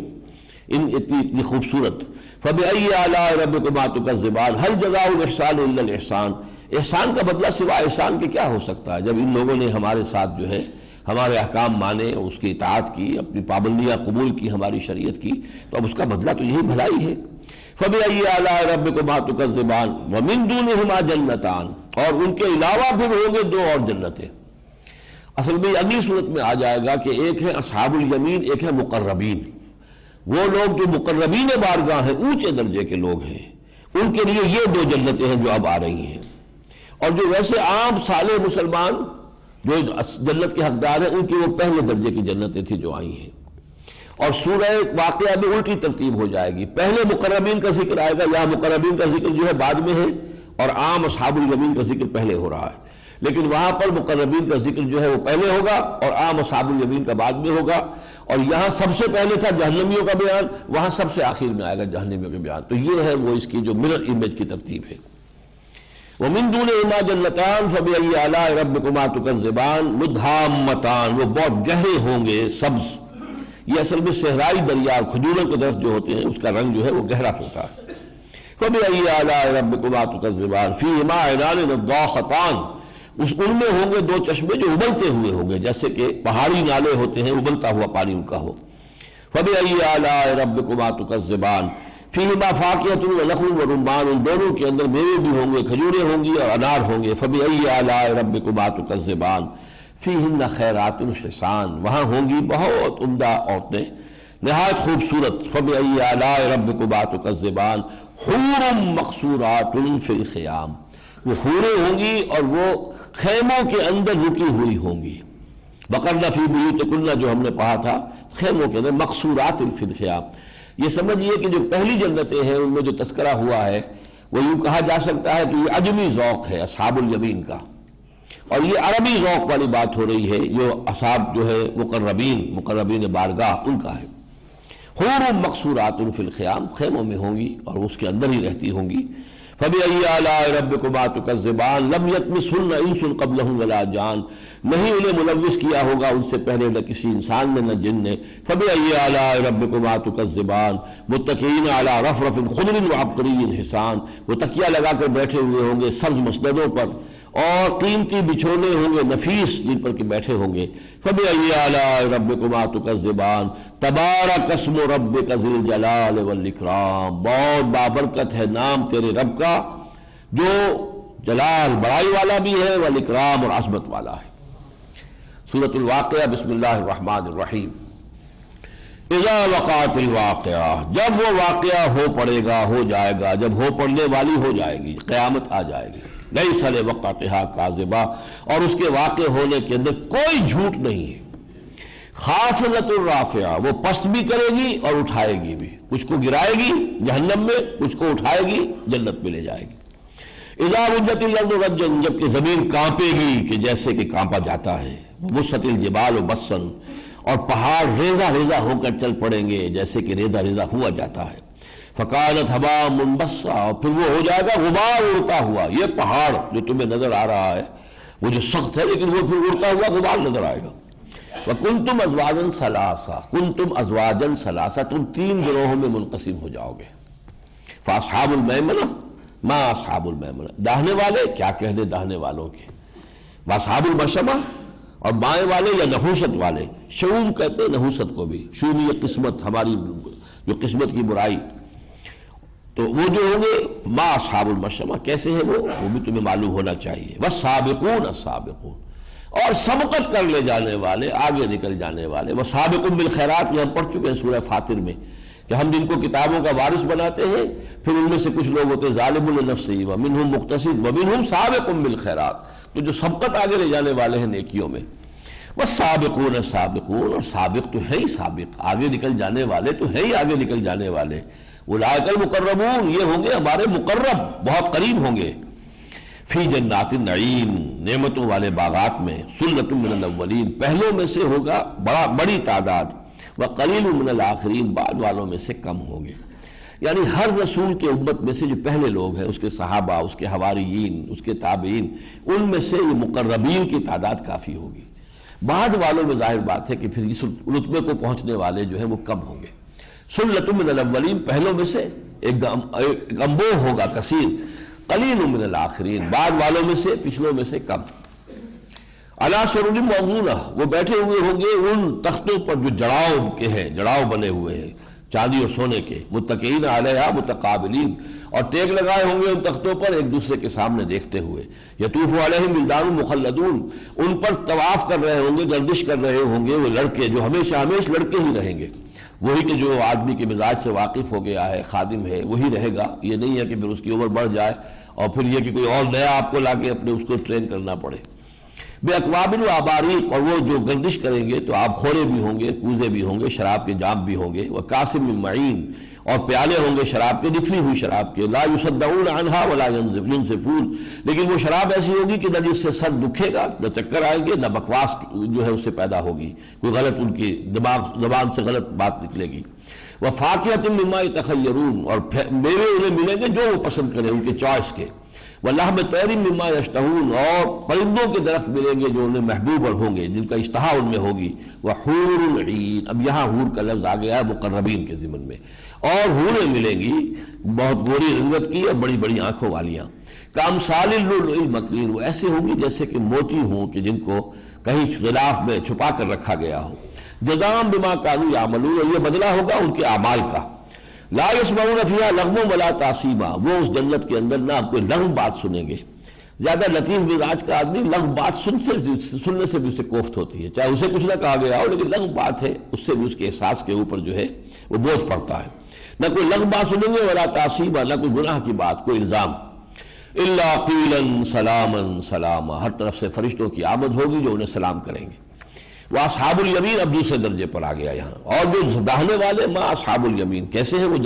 اتنی خوبصورت۔ فبأي آلاء ربكما تكذبان هل جزاء الإحسان إلا الإحسان، احسان کا بدلہ سوائے احسان کے کیا ہو سکتا ہے؟ جب ان لوگوں نے ہمارے ساتھ جو ہے ہمارے احکام مانے، اس کی اطاعت کی، اپنی پابندیاں قبول کی، ہماری شریعت کی، تو اب اس کا بدلہ تو یہی بھلائی ہے۔ فبأي آلاء ربكما تكذبان ومن دونهما جنتان، اور ان کے علاوہ پھر ہوں گے دو اور جنتیں۔ اصل میں اگلی صورت میں آ جائے گا کہ ایک ہے اصحاب الیمین، ایک ہے مقربین۔ وہ لوگ جو مقربین بارگاہ ہیں، اونچے درجے کے لوگ ہیں، ان کے لیے یہ دو جنتیں ہیں جو اب آ رہی ہیں، اور جو ویسے عام صالح مسلمان جو جنت کے حقدار ہیں ان کی وہ پہلے درجے کی جنتیں تھیں جو آئی ہیں۔ اور سورہ واقعہ میں الٹی ترتیب ہو جائے گی، پہلے مقربین کا ذکر آئے گا، یہاں مقربین کا ذکر جو ہے بعد میں ہے، اور عام اصحاب الیمین کا ذکر پہلے ہو رہا ہے۔ لیکن وہاں پر مقربین کا ذکر جو ہے وہ پہلے ہوگا اور عام اصحاب الیمین کا بعد میں ہوگا، اور یہاں سب سے پہلے تھا جہنمیوں کا بیان، وہاں سب سے آخر میں آئے گا جہنمیوں کا بیان۔ تو یہ ہے وہ اس کی جو مرر امیج کی ترتیب ہے۔ وَمِن دُونِهِمَا جَنَّتَانِ فَبِأَيِّ آلَاءِ رَبِّكُمَا تُكَذِّبَانِ مُدْهَامَّتَانِ، وہ بہت گہرے ہوں گے، سبز۔ یہ اصل میں صحرائی دریا اور کھجوروں کے درخت جو ہوتے ہیں اس کا رنگ جو ہے وہ گہرا ہوتا ہے۔ فَبِأَيِّ آلَاءِ رَبِّكُمَا تُكَذِّبَانِ فِيهِمَا عَيْنَانِ نَضَّاخَتَانِ، اس ان میں ہوں گے دو چشمے جو ابلتے ہوئے ہوں گے، جیسے کہ پہاڑی نالے ہوتے ہیں، ابلتا ہوا پانی ان کا ہو۔ فَبِأَيِّ آلَاءِ رَبِّكُمَا تُكَذِّبَانِ فِيهِمَا فَاكِهَةٌ وَنَخْلٌ وَرُمَّانٌ، ان دونوں کے اندر میوے بھی ہوں گے، کھجوریں ہوں گی اور انار ہوں گے۔ فَبِأَيِّ آلَاءِ رَبِّكُمَا تُكَذِّبَانِ فِيهِنَّ خَيْرَاتٌ حِسَانٌ، وہاں ہوں گی بہت عمدہ عورتیں نہایت خوبصورت۔ فَبِأَيِّ آلَاءِ رَبِّكُمَا تُكَذِّبَانِ حُورٌ مَقْصُورَاتٌ فِي الْخِيَامِ، وہ حوریں ہوں گی اور وہ خیموں کے اندر رکی ہوئی ہوں گی۔ وَقَرْنَ فِي بُيُوتِكُنَّ جو ہم نے پڑھا تھا، خیموں کے اندر مقصورات فی الخیام۔ یہ سمجھیے کہ جو پہلی جنتیں ہیں ان میں جو تذکرہ ہوا ہے وہ یوں کہا جا سکتا ہے کہ یہ عجمی ذوق ہے اصحاب الیمین کا، اور یہ عربی ذوق والی بات ہو رہی ہے جو اصحاب جو ہے مقربین بارگاہ ان کا ہے۔ حور مقصورات فی الخیام، خیموں میں ہوں گی اور اس کے اندر ہی رہتی ہوں گی۔ فَبِأَيِّ آلَاءِ رَبِّكُمَا تُكَذِّبَانِ لَمْ يَطْمِثْهُنَّ إِنسٌ قَبْلَهُمْ وَلَا جَانٌ، نہیں انہیں ملوث کیا ہوگا ان سے پہلے نہ کسی انسان نے نہ جن نے۔ فَبِأَيِّ آلَاءِ رَبِّكُمَا تُكَذِّبَانِ مُتَّكِئِينَ عَلَى رَفْرَفٍ خُضْرٍ وَعَبْقَرِيٍّ حِسَانٍ، وہ تکیہ لگا کر بیٹھے ہوئے ہوں گے سبز مسندوں پر، اور قیمتی بچھونے ہوں گے نفیس جن پر کے بیٹھے ہوں گے۔ فَبِأَيِّ آلَاءِ رَبِّكُمَا تُكَذِّبَانِ تَبَارَكَ اسْمُ رَبِّكَ ذِي الْجَلَالِ وَالْإِكْرَامِ، بہت بابرکت ہے نام تیرے رب کا جو جلال بڑائی والا بھی ہے، والاکرام اور عظمت والا ہے۔ سورۃ الواقعہ، بسم اللہ الرحمن الرحیم۔ اذا وقعت الواقعہ، جب وہ واقعہ ہو پڑے گا، ہو جائے گا، جب ہو پڑنے والی ہو جائے گی، قیامت آ جائے گی۔ لیس لوقعتھا کاذبہ، اور اس کے واقع ہونے کے اندر کوئی جھوٹ نہیں ہے۔ خافضۃ الرافعہ، وہ پست بھی کرے گی اور اٹھائے گی بھی، کچھ کو گرائے گی جہنم میں، کچھ کو اٹھائے گی جنت میں لے جائے گی۔ اذا رجت الارض رجا، جبکہ زمین کانپے گی کہ جیسے کہ کانپا جاتا ہے۔ وبست الجبال بسا، اور پہاڑ ریزہ ریزہ ہو کر چل پڑیں گے جیسے کہ ریزہ ریزہ ہوا جاتا ہے۔ فکانت ہباء منبثا، اور پھر وہ ہو جائے گا غبار اڑتا ہوا۔ یہ پہاڑ جو تمہیں نظر آ رہا ہے وہ جو سخت ہے لیکن وہ پھر اڑتا ہوا غبار نظر آئے گا۔ وَكُنْتُمْ أَزْوَاجًا ثَلَاثَةً، كُنْتُمْ أَزْوَاجًا ثَلَاثَةً، تم تین گروہوں میں منقسم ہو جاؤ گے۔ فَأَصْحَابُ الْمَيْمَنَةِ مَا أَصْحَابُ الْمَيْمَنَةِ، داہنے والے کیا کہنے داہنے والوں کے، وَأَصْحَابُ الْمَشْأَمَةِ، اور بائیں والے یا نحوست والے، شؤم کہتے ہیں نحوست کو بھی، شؤم یہ قسمت، ہماری جو قسمت کی برائی، تو وہ جو ہوں گے ما اصحاب المشأمہ، کیسے ہیں وہ بھی تمہیں معلوم ہونا چاہیے۔ والسابقون السابقون، اور سبقت کر لے جانے والے، آگے نکل جانے والے۔ وسابقون بالخیرات، یہ ہم پڑھ چکے ہیں سورہ فاطر میں کہ ہم جن کو کتابوں کا وارث بناتے ہیں پھر ان میں سے کچھ لوگ ہوتے ہیں ظالم لنفسہ ومنہم مقتصد ومنہم سابق بالخیرات، تو جو سبقت آگے لے جانے والے ہیں نیکیوں میں۔ والسابقون السابقون، اور سابق تو ہے ہی سابق، آگے نکل جانے والے تو ہے ہی آگے نکل جانے والے۔ اولئک المقربون، یہ ہوں گے ہمارے مقرب، بہت قریب ہوں گے۔ فی جنات النعیم، نعمتوں والے باغات میں۔ سلۃ من الاولین، پہلوں میں سے ہوگا بڑی تعداد، وقلیل من الآخرین، بعد والوں میں سے کم ہوں گے۔ یعنی ہر رسول کے امت میں سے جو پہلے لوگ ہیں، اس کے صحابہ، اس کے حواریین، اس کے تابعین، ان میں سے یہ مقربین کی تعداد کافی ہوگی۔ بعد والوں میں ظاہر بات ہے کہ پھر اس رتبے کو پہنچنے والے جو ہیں وہ کم ہوں گے۔ سلۃ من الاولین، پہلوں میں سے ایک انبوہ ہوگا کثیر، قلیل من الآخرین، بعد والوں میں سے پچھلوں میں سے کم۔ علی سرر موضونہ، وہ بیٹھے ہوئے ہوں گے ان تختوں پر جو جڑاؤ کے ہیں، جڑاؤ بنے ہوئے ہیں چاندی اور سونے کے۔ متکئین علیہا متقابلین، اور ٹیک لگائے ہوں گے ان تختوں پر ایک دوسرے کے سامنے دیکھتے ہوئے۔ یطوف علیہم ولدان مخلدون، ان پر طواف کر رہے ہوں گے، گردش کر رہے ہوں گے وہ لڑکے جو ہمیشہ لڑکے ہی رہیں گے۔ وہی کہ جو آدمی کے مزاج سے واقف ہو گیا ہے، خادم ہے، وہی رہے گا۔ یہ نہیں ہے کہ پھر اس کی عمر بڑھ جائے اور پھر یہ کہ کوئی اور نیا آپ کو لا کے اپنے اس کو ٹرین کرنا پڑے۔ بے اکوابن و اباریق، اور وہ جو گردش کریں گے تو آب خورے بھی ہوں گے، کوزے بھی ہوں گے، شراب کے جام بھی ہوں گے، وہ کاسم من معین، اور پیالے ہوں گے شراب کے، نکلی ہوئی شراب کے، لا یصدعون عنہا ولا ینزفون، لیکن وہ شراب ایسی ہوگی کہ نہ جس سے سر دکھے گا، نہ چکر آئیں گے، نہ بکواس جو ہے اس سے پیدا ہوگی، کوئی غلط ان کی زبان سے غلط بات نکلے گی۔ وفاکہۃ مما یتخیرون، اور میوے انہیں ملیں گے جو وہ پسند کریں ان کے چوائس کے، ولحم طیر مما یشتہون، اور پرندوں کے درخت ملیں گے جو انہیں محبوب اور ہوں گے، جن کا اشتہا ان میں ہوگی، وحور عین، اب یہاں حور کا لفظ آ گیا ہے مقربین کے ضمن میں، اور حوریں ملیں گی بہت گوری رنگت کی اور بڑی بڑی آنکھوں والیاں، کامثال اللؤلؤ المکنون، وہ ایسے ہوں گی جیسے کہ موتی ہوں کہ جن کو کہیں غلاف میں چھپا کر رکھا گیا ہو، جزاء بما كانوا يعملون، اور یہ بدلہ ہوگا ان کے اعمال کا، لا يسمعون فيها لغوا ولا تأثيما، وہ اس جنت کے اندر نہ کوئی لغو بات سنیں گے، زیادہ لطیف مزاج کا آدمی لغو بات سننے سے بھی اسے کوفت ہوتی ہے، چاہے اسے کچھ نہ کہا گیا ہو لیکن لغو بات ہے اس سے بھی اس کے احساس کے اوپر جو ہے وہ بوجھ پڑتا ہے، نہ کوئی لغو بات سنیں گے ولا تأثیما، نہ کوئی گناہ کی بات، کوئی الزام، الا قیلا سلاما سلاما، ہر طرف سے فرشتوں کی آمد ہوگی جو انہیں سلام کریں گے۔ وہ اصحاب الیمین اب دوسرے درجے پر آ گیا یہاں، اور جو داہنے والے، ما اصحاب الیمین، کیسے ہیں وہ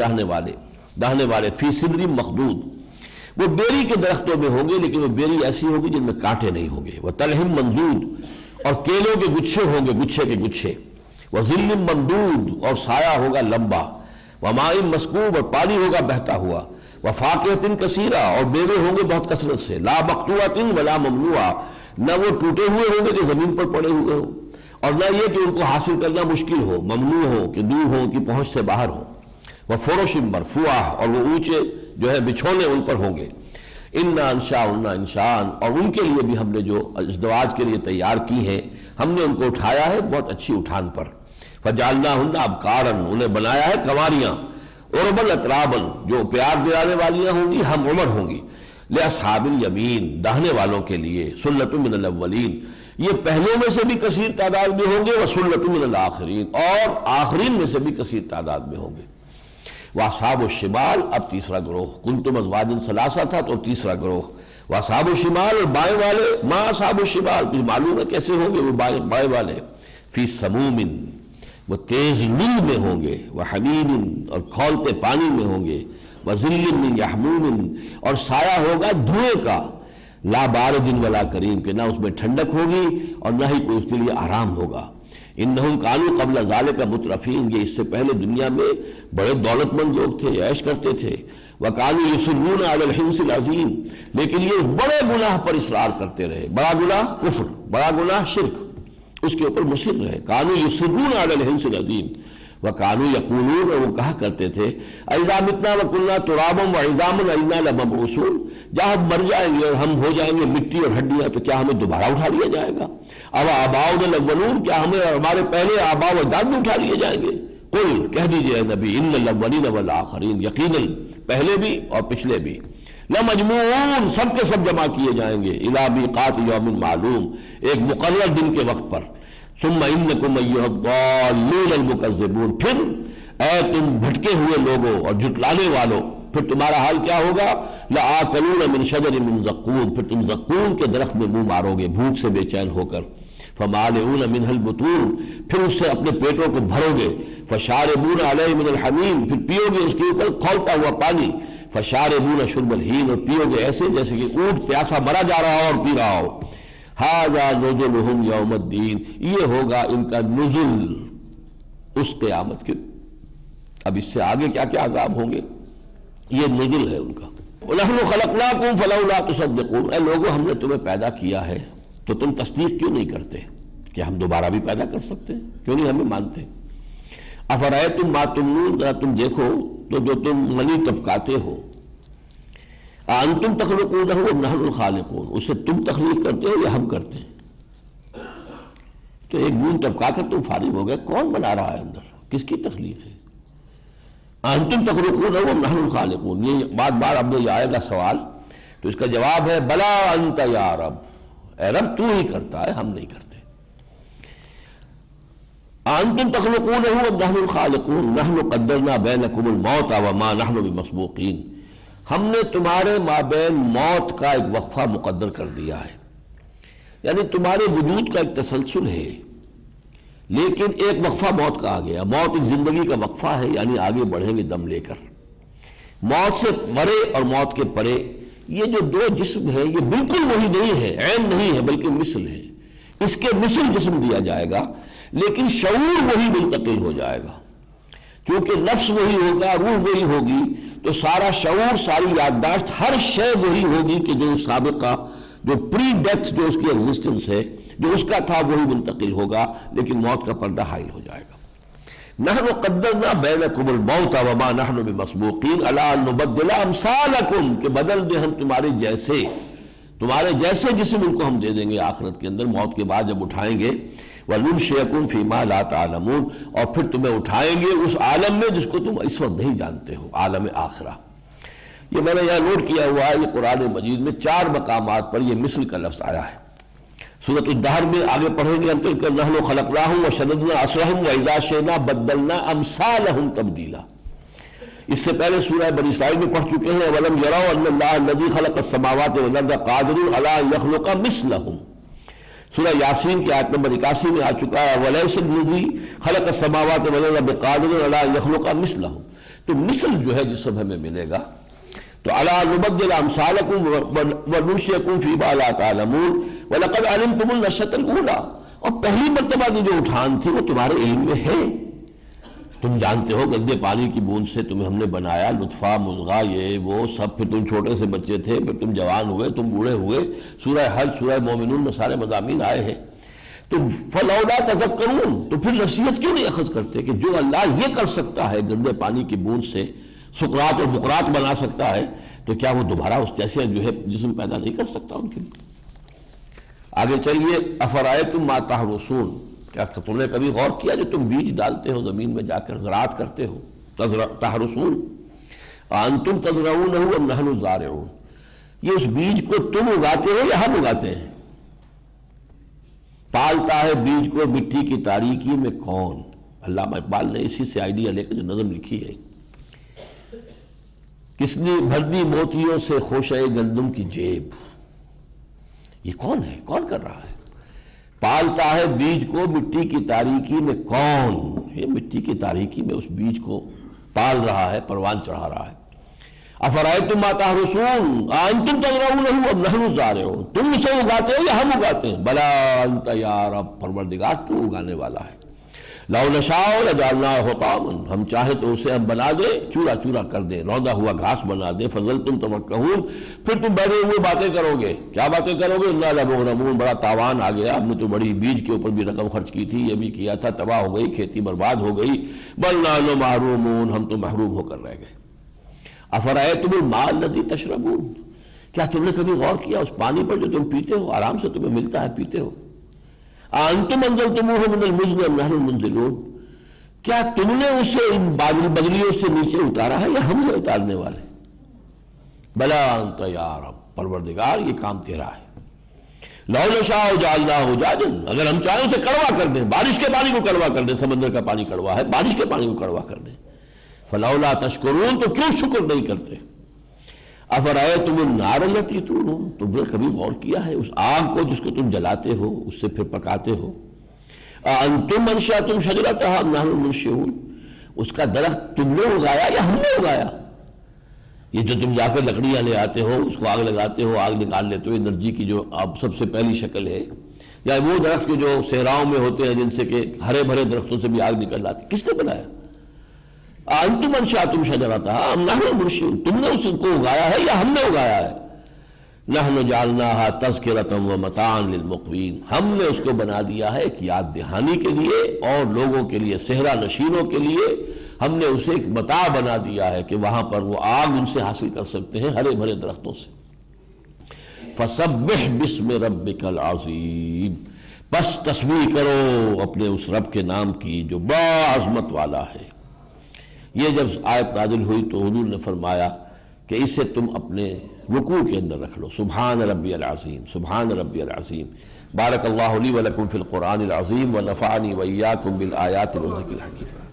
داہنے والے فی سدر مخدود، وہ بیری کے درختوں میں ہوں گے لیکن وہ بیری ایسی ہوگی جن میں کانٹے نہیں ہوں گے، وہ طلح منضود، اور کیلوں کے گچھے ہوں گے، گچھے کے گچھے، وہ ظل ممدود، اور سایہ ہوگا لمبا، وماء مسکوب، اور پانی ہوگا بہتا ہوا، وفاکہۃ کثیرہ، اور میوے ہوں گے بہت کثرت سے، لا مقطوعۃ ولا ممنوعہ، نہ وہ ٹوٹے ہوئے ہوں گے کہ زمین پر پڑے ہوئے ہوں، اور نہ یہ کہ ان کو حاصل کرنا مشکل ہو، ممنوع ہو کہ دور ہو کہ پہنچ سے باہر ہو، وہ فرش مرفوعہ، اور وہ اونچے جو ہے بچھونے ان پر ہوں گے، انا انشاءن انشان، اور ان کے لیے بھی ہم نے جو ازدواج کے لیے تیار کی ہیں ہم نے ان کو اٹھایا ہے بہت اچھی اٹھان پر، فجعلناہن ابکارا، انہیں بنایا ہے کنواریاں، عربا اترابا، جو پیار دلانے والیاں ہوں گی ہم عمر ہوں گی، لاصحاب الیمین، داہنے والوں کے لیے، سلۃ من الاولین، یہ پہلوں میں سے بھی کثیر تعداد میں ہوں گے، وسلۃ من الآخرین، اور آخرین میں سے بھی کثیر تعداد میں ہوں گے، واصحاب الشمال، اب تیسرا گروہ، کنتم ازواجا ثلاثہ تھا تو تیسرا گروہ، واصحاب الشمال، اور بائیں والے، ما اصحاب الشمال، کچھ معلوم ہے کیسے ہوں گے وہ بائیں والے، فی سموم، وہ تیز لو میں ہوں گے، وحمیم، اور کھولتے پانی میں ہوں گے، وظل من یحموم، اور سایہ ہوگا دھوئیں کا، لا بارد ولا کریم، کہ نہ اس میں ٹھنڈک ہوگی اور نہ ہی کوئی اس کے لیے آرام ہوگا، انہم کانوا قبل ذالک مترفین، یہ اس سے پہلے دنیا میں بڑے دولت مند لوگ تھے، عیش کرتے تھے، وکانوا یصرون علی الحنث العظیم، لیکن یہ بڑے گناہ پر اصرار کرتے رہے، بڑا گناہ کفر، بڑا گناہ شرک، اس کے اوپر مصر رہے، کانوا یصرون علی الحنث العظیم، وکانوا یقولون، اور وہ کہا کرتے تھے، اذا متنا وکنا ترابا وعظاما انا لمبعوثون، جب ہم مر جائیں گے اور ہم ہو جائیں گے مٹی اور ہڈیاں تو کیا ہمیں دوبارہ اٹھا لیا جائے گا؟ اب آباؤنا الاولون، کیا ہمیں ہمارے پہلے آباء و اجداد میں اٹھا لیے جائیں گے؟ قل، کہہ دیجئے اے نبی، ان الاولین والآخرین، یقیناً پہلے بھی اور پچھلے بھی، لمجموعون، سب کے سب جمع کیے جائیں گے، الی میقات یوم معلوم، ایک مقرر دن کے وقت پر، ثم انکم ایھا الضالون المکذبون، پھر اے تم بھٹکے ہوئے لوگوں اور جھٹلانے والوں، پھر تمہارا حال کیا ہوگا؟ لآکلون من شجر من زقوم، پھر تم زقوم کے درخت میں منہ مارو گے بھوک سے بے چین ہو کر، فمالئون منها البطون، پھر اس سے اپنے پیٹوں کو بھرو گے، فشاربون علیہ من الحمیم، پھر پیو گے اس کے اوپر کھولتا ہوا پانی، فشاربون شرب الہیم، اور پیو گے ایسے جیسے کہ اونٹ پیاسا مرا جا رہا ہو اور پی رہا ہو، ھذا نزلهم یوم الدین، یہ ہوگا ان کا نزل اس قیامت کے، اب اس سے آگے کیا کیا عذاب ہوں گے، یہ نزل ہے ان کا۔ وَنَحْنُ خَلَقْنَاكُمْ فَلَوْلَا تُصَدِّقُونَ، اے لوگوں ہم نے تمہیں پیدا کیا ہے تو تم تصدیق کیوں نہیں کرتے کہ ہم دوبارہ بھی پیدا کر سکتے ہیں، کیوں نہیں ہمیں مانتے؟ افرأیتم ما تمنون، ذرا تم دیکھو تو جو تم منی ٹپکاتے ہو، انتم تخلقونہ ام نحن الخالقون، اسے تم تخلیق کرتے ہو یا ہم کرتے ہیں؟ تو ایک بوند ٹپکا کر تم فارغ ہو گئے، کون بنا رہا ہے اندر، کس کی تخلیق ہے؟ انتم تخلقونہ ام نحن الخالقون، یہ بار بار اب یہ آئے گا سوال، تو اس کا جواب ہے بلا انت یا رب، اے رب تو ہی کرتا ہے، ہم نہیں کرتے۔ انتم تخلقونہ ام نحن الخالقون نحن قدرنا بینکم الموت وما نحن بمسبوقین، ہم نے تمہارے مابین موت کا ایک وقفہ مقدر کر دیا ہے، یعنی تمہارے وجود کا ایک تسلسل ہے، لیکن ایک وقفہ موت کا آ گیا۔ موت ایک زندگی کا وقفہ ہے، یعنی آگے بڑھیں گے دم لے کر۔ موت سے پرے اور موت کے پرے یہ جو دو جسم ہیں یہ بالکل وہی نہیں ہے، عین نہیں ہے، بلکہ مثل ہے۔ اس کے مثل جسم دیا جائے گا، لیکن شعور وہی منتقل ہو جائے گا۔ کیونکہ نفس وہی ہوگا، روح وہی ہوگی، تو سارا شعور، ساری یادداشت، ہر شے وہی ہوگی کہ جو سابقہ، جو پری ڈیتھ جو اس کی ایگزسٹنس ہے، جو اس کا تھا وہی منتقل ہوگا، لیکن موت کا پردہ حائل ہو جائے گا۔ نحن قدرنا بینکم الموت وما نحن بمسبوقین الی ان نبدل امثالکم، کہ بدل دیں ہم تمہارے جیسے جسم ان کو ہم دے دیں گے آخرت کے اندر، موت کے بعد جب اٹھائیں گے۔ وَنُنْشِئَكُمْ فِي مَا لَا تَعْلَمُونَ، اور پھر تمہیں اٹھائیں گے اس عالم میں جس کو تم اس وقت نہیں جانتے ہو، عالم آخرہ۔ یہ میں نے یہاں نوٹ کیا ہوا ہے، یہ قرآن مجید میں 4 مقامات پر یہ مثل کا لفظ آیا ہے۔ سورۃ الدہر میں آگے پڑھیں گے، نحن خلقناہم وشددنا اسرہم واذا شئنا بدلنا امثالہم تبدیلا۔ اس سے پہلے سورہ بنی اسرائیل میں پڑھ چکے ہیں، وَلَمْ يَرَوْا أَنَّ اللَّهَ الَّذِي خَلَقَ السَّمَاوَاتِ وَالْأَرْضَ قَادِرٌ عَلَىٰ أَن يَخْلُقَ مِثْلَهُم۔ سورہ یاسین کی آیت نمبر 81 میں آ چکا ہے، وَلَيْسَ الَّذِي خَلَقَ السَّمَاوَاتِ وَالْأَرْضَ بِقَادِرٍ عَلَىٰ أَن يَخْلُقَ مِثْلَهُم۔ تو مثل جو ہے جس ہمیں ملے گا، تو عَلَىٰ أَن نُبَدِّلَ أَمْثَالَكُمْ وَنُنْشِئَكُمْ فِي مَا لَا تَعْلَمُونَ وَلَقَدْ عَلِمْتُمُ النَّشْأَةَ الْأُولَىٰ، اور پہلی مرتبہ کی جو اٹھان تھی وہ تمہارے علم میں ہے۔ تم جانتے ہو گندے پانی کی بوند سے تمہیں ہم نے بنایا، نطفہ، مضغہ، یہ وہ سب، پھر تم چھوٹے سے بچے تھے، پھر تم جوان ہوئے، تم بوڑھے ہوئے۔ سورہ حج، سورہ مومنون میں سارے مضامین آئے ہیں۔ تو فلولا تذکرون، تو پھر نصیحت کیوں نہیں اخذ کرتے کہ جو اللہ یہ کر سکتا ہے گندے پانی کی بوند سے سقراط اور بقراط بنا سکتا ہے، تو کیا وہ دوبارہ اس جیسے جو ہے جسم پیدا نہیں کر سکتا ان کے لیے؟ آگے چلیے، افرأیتم ما تحرثون، کیا تم نے کبھی غور کیا جو تم بیج ڈالتے ہو زمین میں جا کر، زراعت کرتے ہو؟ تحرثون انتم تزرعونہ ام نحن الزارعون، یہ اس بیج کو تم اگاتے ہو یا ہم اگاتے ہیں؟ پالتا ہے بیج کو مٹی کی تاریکی میں کون؟ علامہ اقبال نے اسی سے آئیڈیا لے کر جو نظم لکھی ہے، کس نے بھر دی موتیوں سے خوشے گندم کی جیب، یہ کون ہے؟ کون کر رہا ہے؟ پالتا ہے بیج کو مٹی کی تاریکی میں کون؟ یہ مٹی کی تاریکی میں اس بیج کو پال رہا ہے، پروان چڑھا رہا ہے۔ افرأیتم ما تحرثون انتم تزرعونہ ام نحن الزارعون، تم اسے اگاتے ہو یا ہم اگاتے ہیں؟ بلا انت یا رب، پروردگار تو اگانے والا ہے۔ لو نشاء لجعلناہ حطاما، ہم چاہے تو اسے ہم بنا دیں، چورا چورا کر دیں، روندا ہوا گھاس بنا دیں، فظلتم تفکہون، پھر تم بیٹھے ہوئے باتیں کرو گے۔ کیا باتیں کرو گے؟ انا لمغرمون، بڑا تاوان آ گیا، ہم نے تو بڑی بیج کے اوپر بھی رقم خرچ کی تھی، یہ بھی کیا تھا، تباہ ہو گئی، کھیتی برباد ہو گئی، بل نحن محرومون، ہم تو محروم ہو کر رہ گئے۔ افرأیتم الماء الذی تشربون، کیا تم نے کبھی غور کیا اس پانی پر جو تم پیتے ہو، آرام سے تمہیں ملتا ہے، پیتے ہو؟ انتم انزلتموہ من المزن ام نحن المنزلون، کیا تم نے اسے ان بدلیوں سے نیچے اتارا ہے یا ہم نے اتارنے والے؟ بلا انت یا رب، پروردگار یہ کام تیرا ہے۔ لو نشاء جعلناہ اجاجا، اگر ہم چاہیں اسے کڑوا کر دیں، بارش کے پانی کو کڑوا کر دیں، سمندر کا پانی کڑوا ہے، بارش کے پانی کو کڑوا کر دیں۔ فلولا تشکرون، تو کیوں شکر نہیں کرتے؟ افرأیتم النار التی تورون، تم نے کبھی غور کیا ہے اس آگ کو جس کو تم جلاتے ہو، اس سے پھر پکاتے ہو؟ انتم انشأتم شجرتها ام نحن المنشئون، اس کا درخت تم نے اگایا یا ہم نے اگایا؟ یہ جو تم جا کر لکڑیاں لے آتے ہو، اس کو آگ لگاتے ہو، آگ نکال لیتے ہو، انرجی کی جو اب سب سے پہلی شکل ہے، یا وہ درخت کے جو صحراؤں میں ہوتے ہیں جن سے کہ ہرے بھرے درختوں سے بھی آگ نکل آتی، کس نے بنایا؟ انتم انشأتم شجرتها ام نحن المنشئون، تم نے اس کو اگایا ہے یا ہم نے اگایا ہے؟ نحن جعلناها تذکرۃ ومتاعا للمقوین، ہم نے اس کو بنا دیا ہے ایک یاد دہانی کے لیے اور لوگوں کے لیے، صحرا نشینوں کے لیے ہم نے اسے ایک متاع بنا دیا ہے کہ وہاں پر وہ آگ ان سے حاصل کر سکتے ہیں ہرے بھرے درختوں سے۔ فسبح باسم ربک العظیم، بس تسبیح کرو اپنے اس رب کے نام کی جو بڑا عظمت والا ہے۔ یہ جب آیت نازل ہوئی تو حضور نے فرمایا کہ اسے تم اپنے رکوع کے اندر رکھ لو، سبحان ربی العظیم، سبحان ربی العظیم۔ بارک اللہ لی ولکم فی القرآن العظیم ونفعنی وإیاکم بالآیات والذکر الحکیم۔